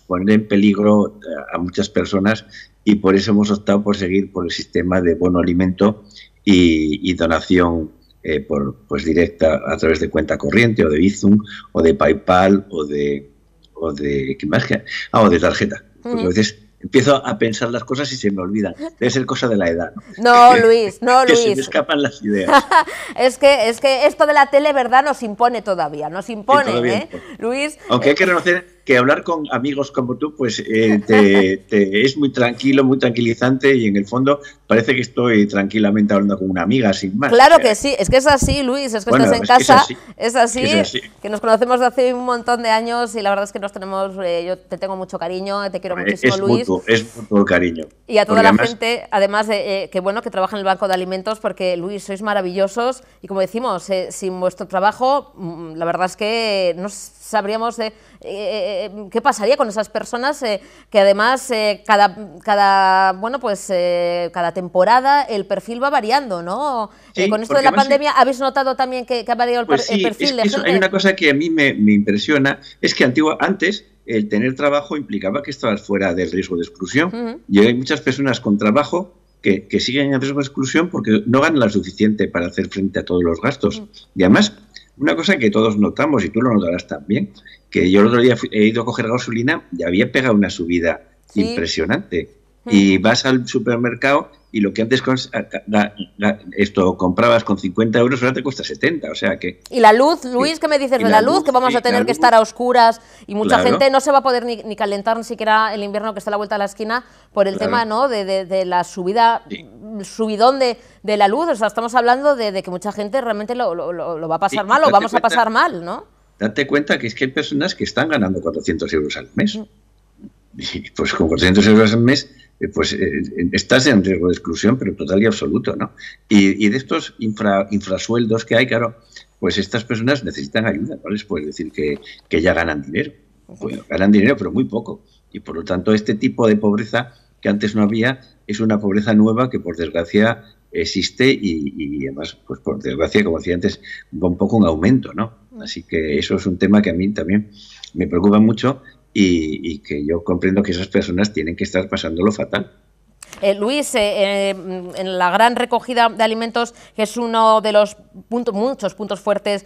S9: poner en peligro a muchas personas y por eso hemos optado por seguir por el sistema de bono alimento y, y donación eh, por pues directa a través de cuenta corriente o de Bizum o de PayPal o de o de ¿qué más? Ah, o de tarjeta. Porque a veces empiezo a pensar las cosas y se me olvidan. Debe ser cosa de la edad, ¿no?
S1: No, Luis, no,
S9: que
S1: Luis.
S9: Se me escapan las ideas.
S1: es, que, es que esto de la tele, ¿verdad? Nos impone todavía, nos impone,
S9: Sí, todavía
S1: ¿eh?
S9: impone.
S1: Luis.
S9: Aunque hay que reconocer que hablar con amigos como tú, pues eh, te, te es muy tranquilo, muy tranquilizante y en el fondo parece que estoy tranquilamente hablando con una amiga, sin más.
S1: Claro que sí, es que es así, Luis, es que
S9: Bueno,
S1: estás en
S9: es que es
S1: casa,
S9: así.
S1: es así,
S9: Es así.
S1: que nos conocemos de hace un montón de años y la verdad es que nos tenemos, eh, yo te tengo mucho cariño, te quiero muchísimo,
S9: Es
S1: Luis.
S9: mutuo, es mutuo el cariño.
S1: Y a toda
S9: Porque
S1: la
S9: además,
S1: gente, además de eh, que bueno que trabaja en el Banco de Alimentos, porque Luis, sois maravillosos y como decimos, eh, sin vuestro trabajo, mm, la verdad es que no sabríamos de, eh, qué pasaría con esas personas eh, que además eh, cada, cada, bueno, pues, eh, cada temporada el perfil va variando, ¿no?
S9: Sí,
S1: Eh, con esto
S9: porque
S1: de la
S9: además
S1: pandemia, ¿habéis notado también que, que ha variado el,
S9: pues
S1: per- el
S9: sí,
S1: perfil
S9: es
S1: de
S9: que eso-
S1: gente?
S9: hay una cosa que a mí me, me impresiona, es que antiguo, antes el tener trabajo implicaba que estabas fuera del riesgo de exclusión.
S1: Ujú.
S9: Y hay muchas personas con trabajo que, que siguen en riesgo de exclusión porque no ganan lo suficiente para hacer frente a todos los gastos. Y además, una cosa que todos notamos, y tú lo notarás también, que yo el otro día fui- he ido a coger gasolina y había pegado una subida
S1: Sí.
S9: impresionante. Y vas al supermercado y lo que antes cons- ga- ga- ga- esto comprabas con cincuenta euros, ahora te cuesta setenta. O sea que
S1: Y la luz, Luis, ¿qué me dices
S9: Y
S1: de
S9: la
S1: la luz?
S9: luz,
S1: Que vamos
S9: sí,
S1: a tener
S9: la
S1: que
S9: luz.
S1: estar a oscuras y mucha
S9: Claro.
S1: gente no se va a poder ni, ni calentar ni siquiera el invierno que está a la vuelta de la esquina por el
S9: Claro.
S1: tema, ¿no? De, de- de la subida,
S9: Sí.
S1: subidón de, de la luz. O sea, estamos hablando de, de que mucha gente realmente lo, lo- lo- lo va a pasar
S9: Sí,
S1: mal o
S9: date
S1: vamos a
S9: cuenta-
S1: pasar mal, ¿no?
S9: date cuenta que es que hay personas que están ganando cuatrocientos euros al mes. Y pues con cuatrocientos euros al mes, eh, pues eh, estás en riesgo de exclusión, pero total y absoluto, ¿no? Y, y de estos infra, infrasueldos que hay, claro, pues estas personas necesitan ayuda, no les puedes decir que, que ya ganan dinero. Bueno, ganan dinero, pero muy poco. Y por lo tanto, este tipo de pobreza que antes no había es una pobreza nueva que por desgracia existe y, y además, pues por desgracia, como decía antes, va un poco un aumento, ¿no? Así que eso es un tema que a mí también me preocupa mucho y, y que yo comprendo que esas personas tienen que estar pasándolo fatal.
S1: Eh, Luis, eh, eh, en la gran recogida de alimentos, que es uno de los puntos, muchos puntos fuertes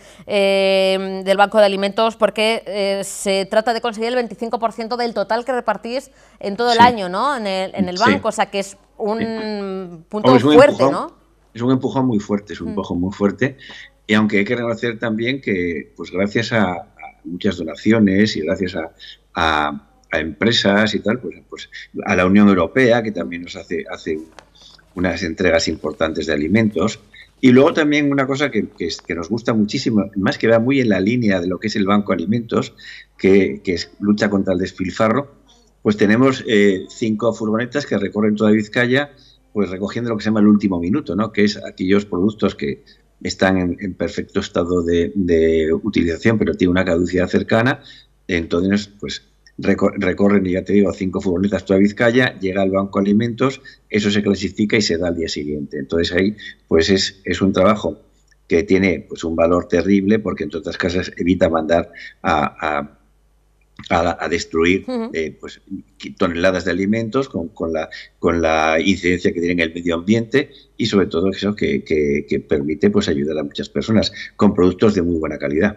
S1: eh, del Banco de Alimentos, porque eh, se trata de conseguir el veinticinco por ciento del total que repartís en todo el
S9: Sí.
S1: año, ¿no? En el, en el
S9: Sí.
S1: banco, o sea que es un
S9: Sí.
S1: punto
S9: Hombre, es un
S1: fuerte,
S9: empujón,
S1: ¿no?
S9: Es un empujón muy fuerte, es un empujón muy fuerte. Y aunque hay que reconocer también que, pues gracias a, a muchas donaciones y gracias a, a, a empresas y tal, pues, pues a la Unión Europea, que también nos hace, hace unas entregas importantes de alimentos. Y luego también una cosa que, que, es, que nos gusta muchísimo, más que va muy en la línea de lo que es el Banco de Alimentos, que, que es lucha contra el despilfarro, pues tenemos eh, cinco furgonetas que recorren toda Vizcaya, pues recogiendo lo que se llama el último minuto, ¿no? Que es aquellos productos que están en, en perfecto estado de, de utilización, pero tienen una caducidad cercana. Entonces, pues recor recorren, ya te digo, cinco furgonetas toda Vizcaya, llega al Banco de Alimentos, eso se clasifica y se da al día siguiente. Entonces ahí, pues es, es un trabajo que tiene pues un valor terrible, porque entre otras cosas evita mandar a, a A, a destruir
S1: Uh-huh.
S9: eh, pues, toneladas de alimentos con, con, la, con la incidencia que tiene en el medio ambiente y sobre todo eso que, que, que permite pues, ayudar a muchas personas con productos de muy buena calidad.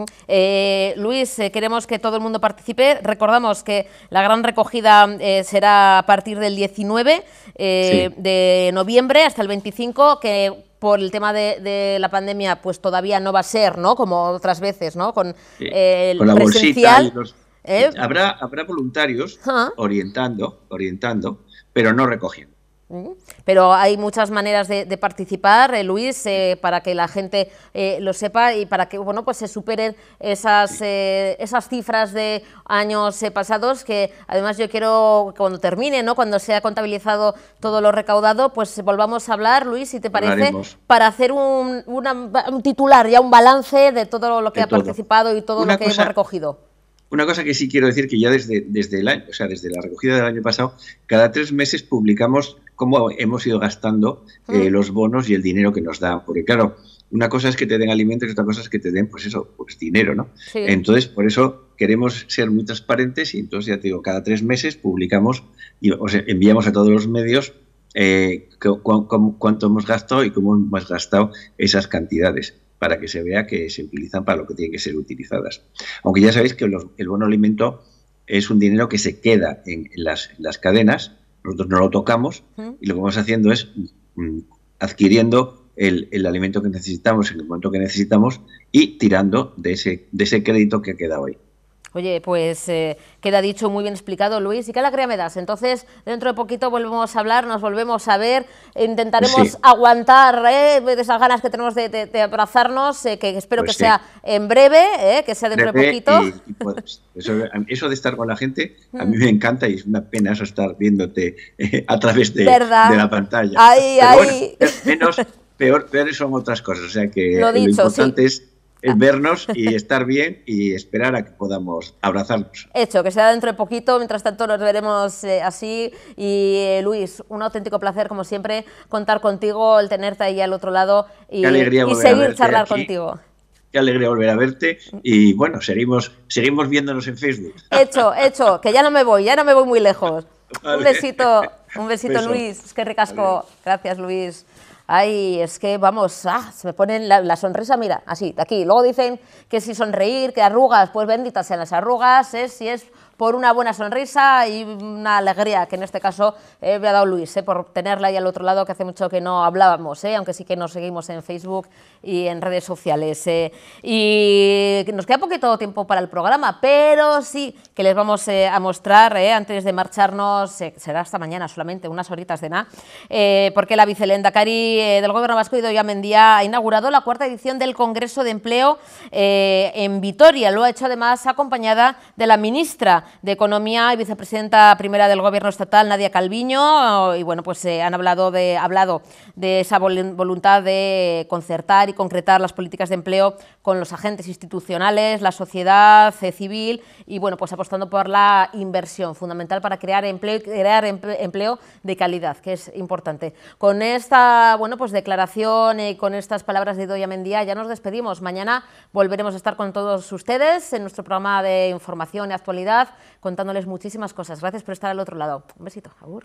S1: Eh, Luis, eh, queremos que todo el mundo participe. Recordamos que la gran recogida eh, será a partir del diecinueve eh,
S9: Sí.
S1: de noviembre hasta el veinticinco, que por el tema de, de la pandemia pues todavía no va a ser, ¿no? Como otras veces, ¿no? Con eh, el
S9: Con la
S1: presencial.
S9: bolsita y los-
S1: ¿eh?
S9: habrá, habrá voluntarios
S1: Ah.
S9: orientando, orientando, pero no recogiendo.
S1: Mm. Pero hay muchas maneras de, de participar, eh, Luis, eh, para que la gente eh, lo sepa y para que bueno pues se superen esas eh, esas cifras de años eh, pasados, que además yo quiero que cuando termine, ¿no? Cuando se ha contabilizado todo lo recaudado, pues volvamos a hablar, Luis, si te parece,
S9: Hablaremos.
S1: para hacer un, una- un titular, ya un balance de todo lo que
S9: De
S1: ha
S9: todo.
S1: participado y todo
S9: Una
S1: lo que
S9: cosa-
S1: hemos recogido.
S9: Una cosa que sí quiero decir, que ya desde, desde el año, o sea, desde la recogida del año pasado, cada tres meses publicamos cómo hemos ido gastando eh, los bonos y el dinero que nos dan. Porque claro, una cosa es que te den alimentos y otra cosa es que te den, pues eso, pues dinero, ¿no? Sí. Entonces, por eso queremos ser muy transparentes y entonces, ya te digo, cada tres meses publicamos y o sea, enviamos a todos los medios eh, cu cu cuánto hemos gastado y cómo hemos gastado esas cantidades, para que se vea que se utilizan para lo que tienen que ser utilizadas. Aunque ya sabéis que los, el bono alimento es un dinero que se queda en, en, las, en las cadenas, nosotros no lo tocamos y lo que vamos haciendo es mm, adquiriendo el, el alimento que necesitamos en el momento que necesitamos y tirando de ese, de ese crédito que ha quedado ahí.
S1: Oye, pues eh, queda dicho, muy bien explicado, Luis. ¿Y qué alegría me das? Entonces, dentro de poquito volvemos a hablar, nos volvemos a ver, intentaremos sí. aguantar eh, esas ganas que tenemos de, de, de abrazarnos, eh, que espero pues que sí. sea en breve, eh, que sea dentro breve de poquito.
S9: Y, y pues, eso, eso de estar con la gente, a mí me encanta y es una pena eso estar viéndote eh, a través de, de la pantalla.
S1: Ay,
S9: Pero
S1: ay.
S9: Bueno, menos, peor, peor son otras cosas, o sea que
S1: lo, dicho,
S9: lo importante
S1: sí.
S9: es es vernos y estar bien y esperar a que podamos abrazarnos.
S1: Hecho, que sea dentro de poquito, mientras tanto nos veremos eh, así. Y eh, Luis, un auténtico placer, como siempre, contar contigo, el tenerte ahí al otro lado y, y seguir charlar aquí. contigo.
S9: Qué alegría volver a verte y bueno, seguimos, seguimos viéndonos en Facebook.
S1: Hecho, hecho, que ya no me voy, ya no me voy muy lejos. Vale. Un besito, un besito Beso. Luis, es que ricasco. Vale. Gracias, Luis. Ay, es que, vamos, ah, se me ponen la, la sonrisa, mira, así, de aquí. Luego dicen que si sonreír, que arrugas, pues benditas sean las arrugas, ¿eh? Si es por una buena sonrisa y una alegría, que en este caso eh, me ha dado Luis, eh, por tenerla ahí al otro lado, que hace mucho que no hablábamos, eh, aunque sí que nos seguimos en Facebook y en redes sociales. Eh, y nos queda poquito tiempo para el programa, pero sí que les vamos eh, a mostrar, eh, antes de marcharnos, eh, será hasta mañana solamente, unas horitas de nada, eh, porque la vicelehendakari eh, del Gobierno vasco, Idoia Mendia, ha inaugurado la cuarta edición del Congreso de Empleo eh, en Vitoria. Lo ha hecho además acompañada de la ministra de Economía y vicepresidenta primera del Gobierno estatal, Nadia Calviño, y bueno, pues eh, han hablado de, hablado de esa voluntad de concertar y concretar las políticas de empleo con los agentes institucionales, la sociedad eh, civil y bueno, pues apostando por la inversión fundamental para crear empleo y crear empleo de calidad, que es importante. Con esta, bueno, pues declaración y con estas palabras de Idoia Mendia ya nos despedimos. Mañana volveremos a estar con todos ustedes en nuestro programa de información y actualidad, contándoles muchísimas cosas. Gracias por estar al otro lado. Un besito. Agur.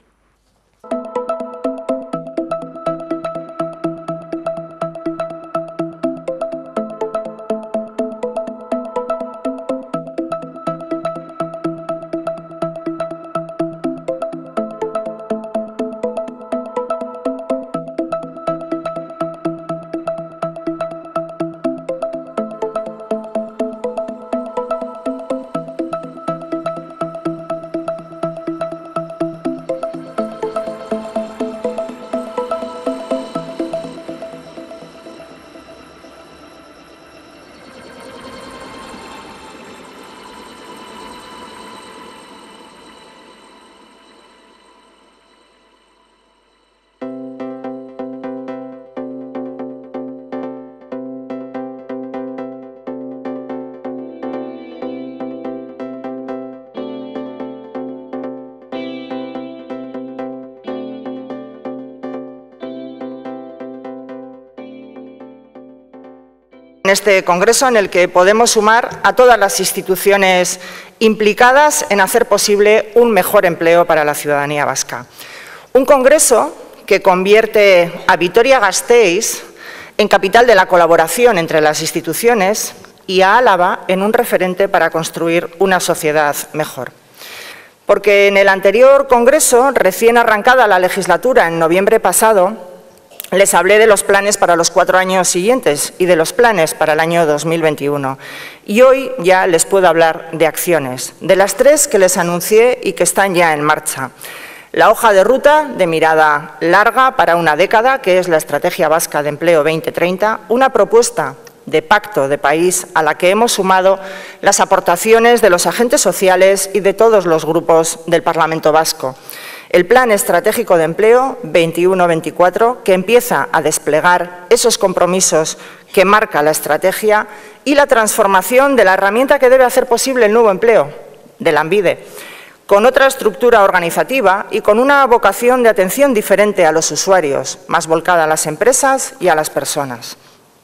S10: En este congreso en el que podemos sumar a todas las instituciones implicadas en hacer posible un mejor empleo para la ciudadanía vasca. Un congreso que convierte a Vitoria-Gasteiz en capital de la colaboración entre las instituciones y a Álava en un referente para construir una sociedad mejor. Porque en el anterior congreso, recién arrancada la legislatura en noviembre pasado, les hablé de los planes para los cuatro años siguientes y de los planes para el año dos mil veintiuno. Y hoy ya les puedo hablar de acciones, de las tres que les anuncié y que están ya en marcha. La hoja de ruta de mirada larga para una década, que es la Estrategia Vasca de Empleo veinte treinta, una propuesta de pacto de país a la que hemos sumado las aportaciones de los agentes sociales y de todos los grupos del Parlamento Vasco. El Plan Estratégico de Empleo veintiuno veinticuatro, que empieza a desplegar esos compromisos que marca la estrategia y la transformación de la herramienta que debe hacer posible el nuevo empleo, de Lanbide, con otra estructura organizativa y con una vocación de atención diferente a los usuarios, más volcada a las empresas y a las personas.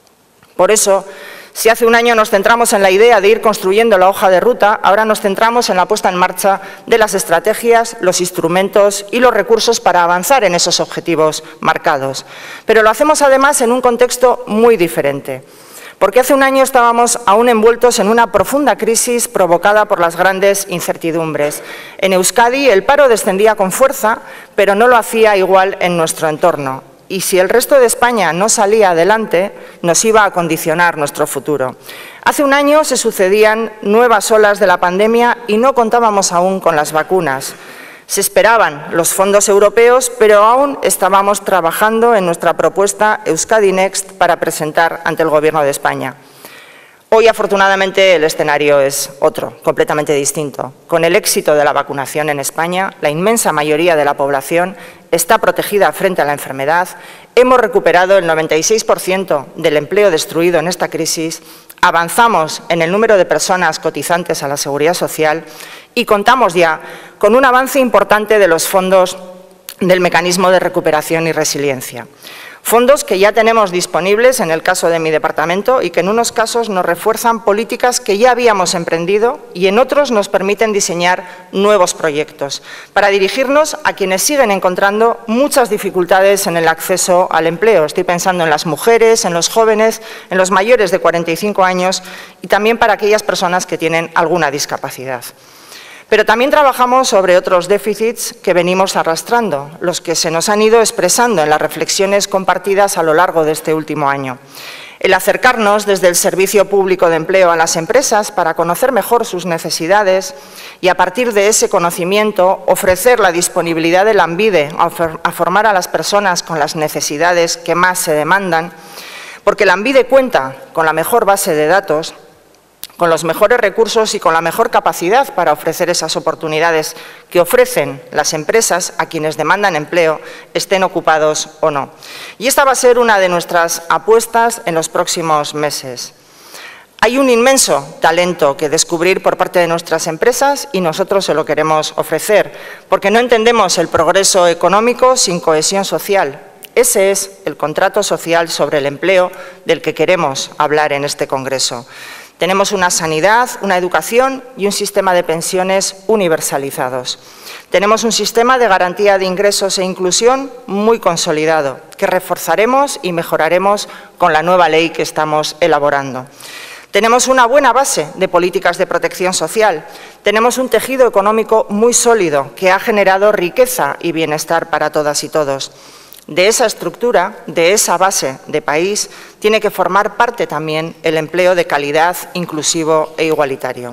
S10: Por eso, si hace un año nos centramos en la idea de ir construyendo la hoja de ruta, ahora nos centramos en la puesta en marcha de las estrategias, los instrumentos y los recursos para avanzar en esos objetivos marcados. Pero lo hacemos además en un contexto muy diferente, porque hace un año estábamos aún envueltos en una profunda crisis provocada por las grandes incertidumbres. En Euskadi el paro descendía con fuerza, pero no lo hacía igual en nuestro entorno. Y si el resto de España no salía adelante, nos iba a condicionar nuestro futuro. Hace un año se sucedían nuevas olas de la pandemia y no contábamos aún con las vacunas. Se esperaban los fondos europeos, pero aún estábamos trabajando en nuestra propuesta Euskadi Next para presentar ante el Gobierno de España. Hoy, afortunadamente, el escenario es otro, completamente distinto. Con el éxito de la vacunación en España, la inmensa mayoría de la población está protegida frente a la enfermedad, hemos recuperado el noventa y seis por ciento del empleo destruido en esta crisis, avanzamos en el número de personas cotizantes a la Seguridad Social y contamos ya con un avance importante de los fondos del Mecanismo de Recuperación y Resiliencia. Fondos que ya tenemos disponibles en el caso de mi departamento y que en unos casos nos refuerzan políticas que ya habíamos emprendido y en otros nos permiten diseñar nuevos proyectos para dirigirnos a quienes siguen encontrando muchas dificultades en el acceso al empleo. Estoy pensando en las mujeres, en los jóvenes, en los mayores de cuarenta y cinco años y también para aquellas personas que tienen alguna discapacidad. Pero también trabajamos sobre otros déficits que venimos arrastrando, los que se nos han ido expresando en las reflexiones compartidas a lo largo de este último año. El acercarnos desde el Servicio Público de Empleo a las empresas para conocer mejor sus necesidades y a partir de ese conocimiento ofrecer la disponibilidad de Lanbide a formar a las personas con las necesidades que más se demandan, porque Lanbide cuenta con la mejor base de datos, con los mejores recursos y con la mejor capacidad para ofrecer esas oportunidades que ofrecen las empresas a quienes demandan empleo, estén ocupados o no. Y esta va a ser una de nuestras apuestas en los próximos meses. Hay un inmenso talento que descubrir por parte de nuestras empresas y nosotros se lo queremos ofrecer, porque no entendemos el progreso económico sin cohesión social. Ese es el contrato social sobre el empleo del que queremos hablar en este congreso. Tenemos una sanidad, una educación y un sistema de pensiones universalizados. Tenemos un sistema de garantía de ingresos e inclusión muy consolidado, que reforzaremos y mejoraremos con la nueva ley que estamos elaborando. Tenemos una buena base de políticas de protección social. Tenemos un tejido económico muy sólido que ha generado riqueza y bienestar para todas y todos. De esa estructura, de esa base de país, tiene que formar parte también el empleo de calidad, inclusivo e igualitario.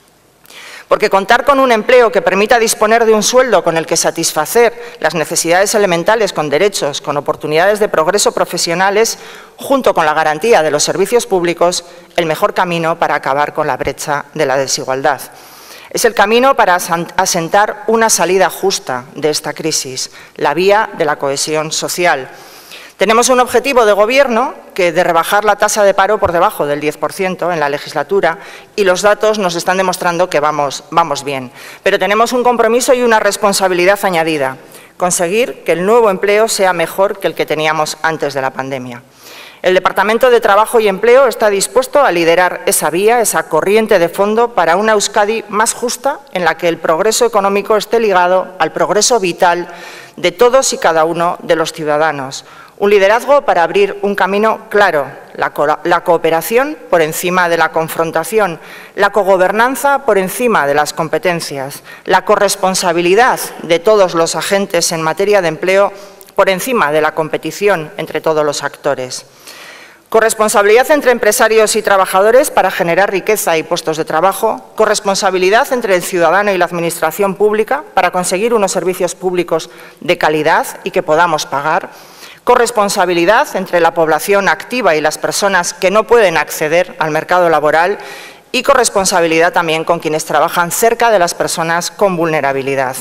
S10: Porque contar con un empleo que permita disponer de un sueldo con el que satisfacer las necesidades elementales con derechos, con oportunidades de progreso profesionales, junto con la garantía de los servicios públicos, el mejor camino para acabar con la brecha de la desigualdad. Es el camino para asentar una salida justa de esta crisis, la vía de la cohesión social. Tenemos un objetivo de Gobierno que de rebajar la tasa de paro por debajo del diez por ciento en la legislatura y los datos nos están demostrando que vamos, vamos bien. Pero tenemos un compromiso y una responsabilidad añadida, conseguir que el nuevo empleo sea mejor que el que teníamos antes de la pandemia. El Departamento de Trabajo y Empleo está dispuesto a liderar esa vía, esa corriente de fondo para una Euskadi más justa en la que el progreso económico esté ligado al progreso vital de todos y cada uno de los ciudadanos. Un liderazgo para abrir un camino claro, la, co la cooperación por encima de la confrontación, la cogobernanza por encima de las competencias, la corresponsabilidad de todos los agentes en materia de empleo por encima de la competición entre todos los actores. Corresponsabilidad entre empresarios y trabajadores para generar riqueza y puestos de trabajo, corresponsabilidad entre el ciudadano y la administración pública para conseguir unos servicios públicos de calidad y que podamos pagar, corresponsabilidad entre la población activa y las personas que no pueden acceder al mercado laboral y corresponsabilidad también con quienes trabajan cerca de las personas con vulnerabilidad.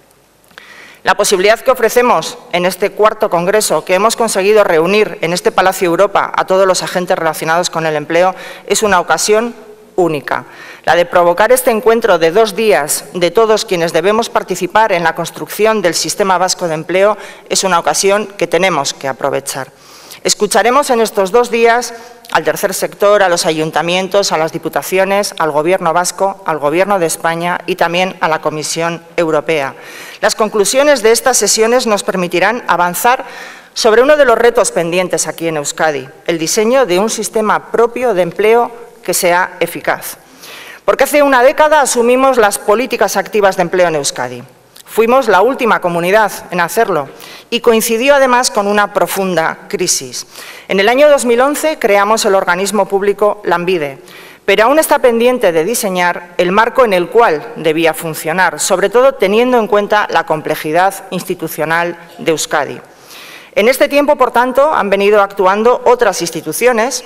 S10: La posibilidad que ofrecemos en este cuarto congreso, que hemos conseguido reunir en este Palacio Europa a todos los agentes relacionados con el empleo, es una ocasión única. La de provocar este encuentro de dos días de todos quienes debemos participar en la construcción del sistema vasco de empleo es una ocasión que tenemos que aprovechar. Escucharemos en estos dos días al tercer sector, a los ayuntamientos, a las diputaciones, al Gobierno vasco, al Gobierno de España y también a la Comisión Europea. Las conclusiones de estas sesiones nos permitirán avanzar sobre uno de los retos pendientes aquí en Euskadi, el diseño de un sistema propio de empleo que sea eficaz. Porque hace una década asumimos las políticas activas de empleo en Euskadi. Fuimos la última comunidad en hacerlo y coincidió además con una profunda crisis. En el año dos mil once creamos el organismo público Lanbide, pero aún está pendiente de diseñar el marco en el cual debía funcionar, sobre todo teniendo en cuenta la complejidad institucional de Euskadi. En este tiempo, por tanto, han venido actuando otras instituciones,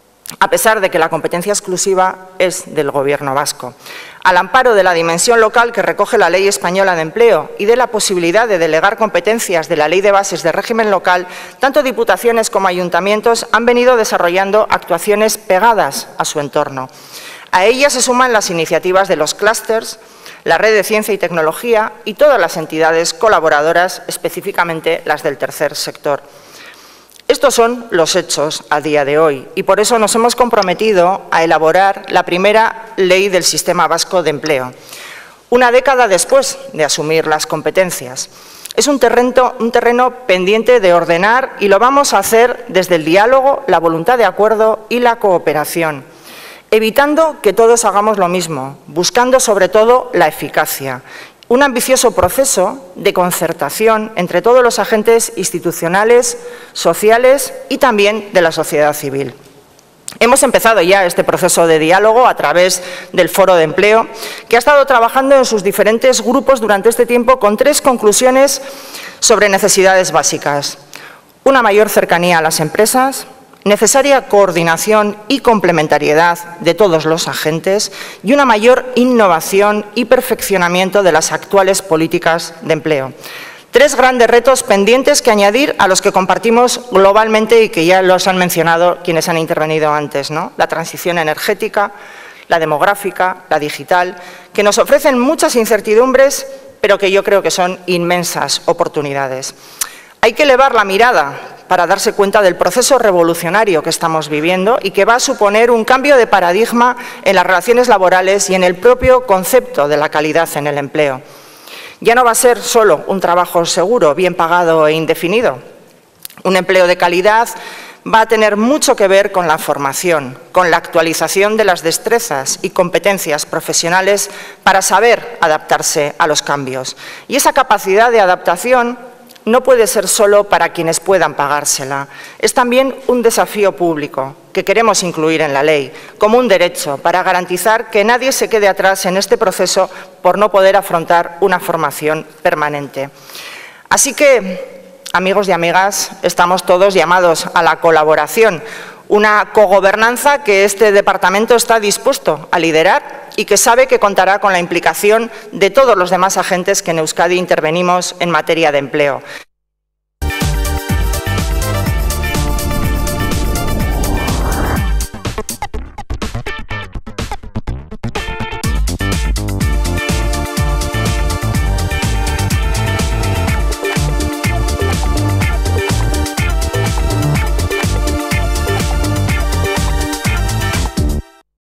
S10: a pesar de que la competencia exclusiva es del Gobierno vasco. Al amparo de la dimensión local que recoge la Ley Española de Empleo y de la posibilidad de delegar competencias de la Ley de Bases de Régimen Local, tanto diputaciones como ayuntamientos han venido desarrollando actuaciones pegadas a su entorno. A ellas se suman las iniciativas de los clústeres, la Red de Ciencia y Tecnología y todas las entidades colaboradoras, específicamente las del tercer sector. Estos son los hechos a día de hoy y por eso nos hemos comprometido a elaborar la primera ley del Sistema Vasco de Empleo, una década después de asumir las competencias. Es un terreno, un terreno pendiente de ordenar y lo vamos a hacer desde el diálogo, la voluntad de acuerdo y la cooperación, evitando que todos hagamos lo mismo, buscando sobre todo la eficacia. Un ambicioso proceso de concertación entre todos los agentes institucionales, sociales y también de la sociedad civil. Hemos empezado ya este proceso de diálogo a través del Foro de Empleo, que ha estado trabajando en sus diferentes grupos durante este tiempo con tres conclusiones sobre necesidades básicas. Una mayor cercanía a las empresas, necesaria coordinación y complementariedad de todos los agentes y una mayor innovación y perfeccionamiento de las actuales políticas de empleo. Tres grandes retos pendientes que añadir a los que compartimos globalmente y que ya los han mencionado quienes han intervenido antes, ¿no? La transición energética, la demográfica, la digital, que nos ofrecen muchas incertidumbres, pero que yo creo que son inmensas oportunidades. Hay que elevar la mirada para darse cuenta del proceso revolucionario que estamos viviendo y que va a suponer un cambio de paradigma en las relaciones laborales y en el propio concepto de la calidad en el empleo. Ya no va a ser solo un trabajo seguro, bien pagado e indefinido. Un empleo de calidad va a tener mucho que ver con la formación, con la actualización de las destrezas y competencias profesionales para saber adaptarse a los cambios. Y esa capacidad de adaptación no puede ser solo para quienes puedan pagársela. Es también un desafío público que queremos incluir en la ley, como un derecho para garantizar que nadie se quede atrás en este proceso por no poder afrontar una formación permanente. Así que, amigos y amigas, estamos todos llamados a la colaboración, una cogobernanza que este departamento está dispuesto a liderar y que sabe que contará con la implicación de todos los demás agentes que en Euskadi intervenimos en materia de empleo.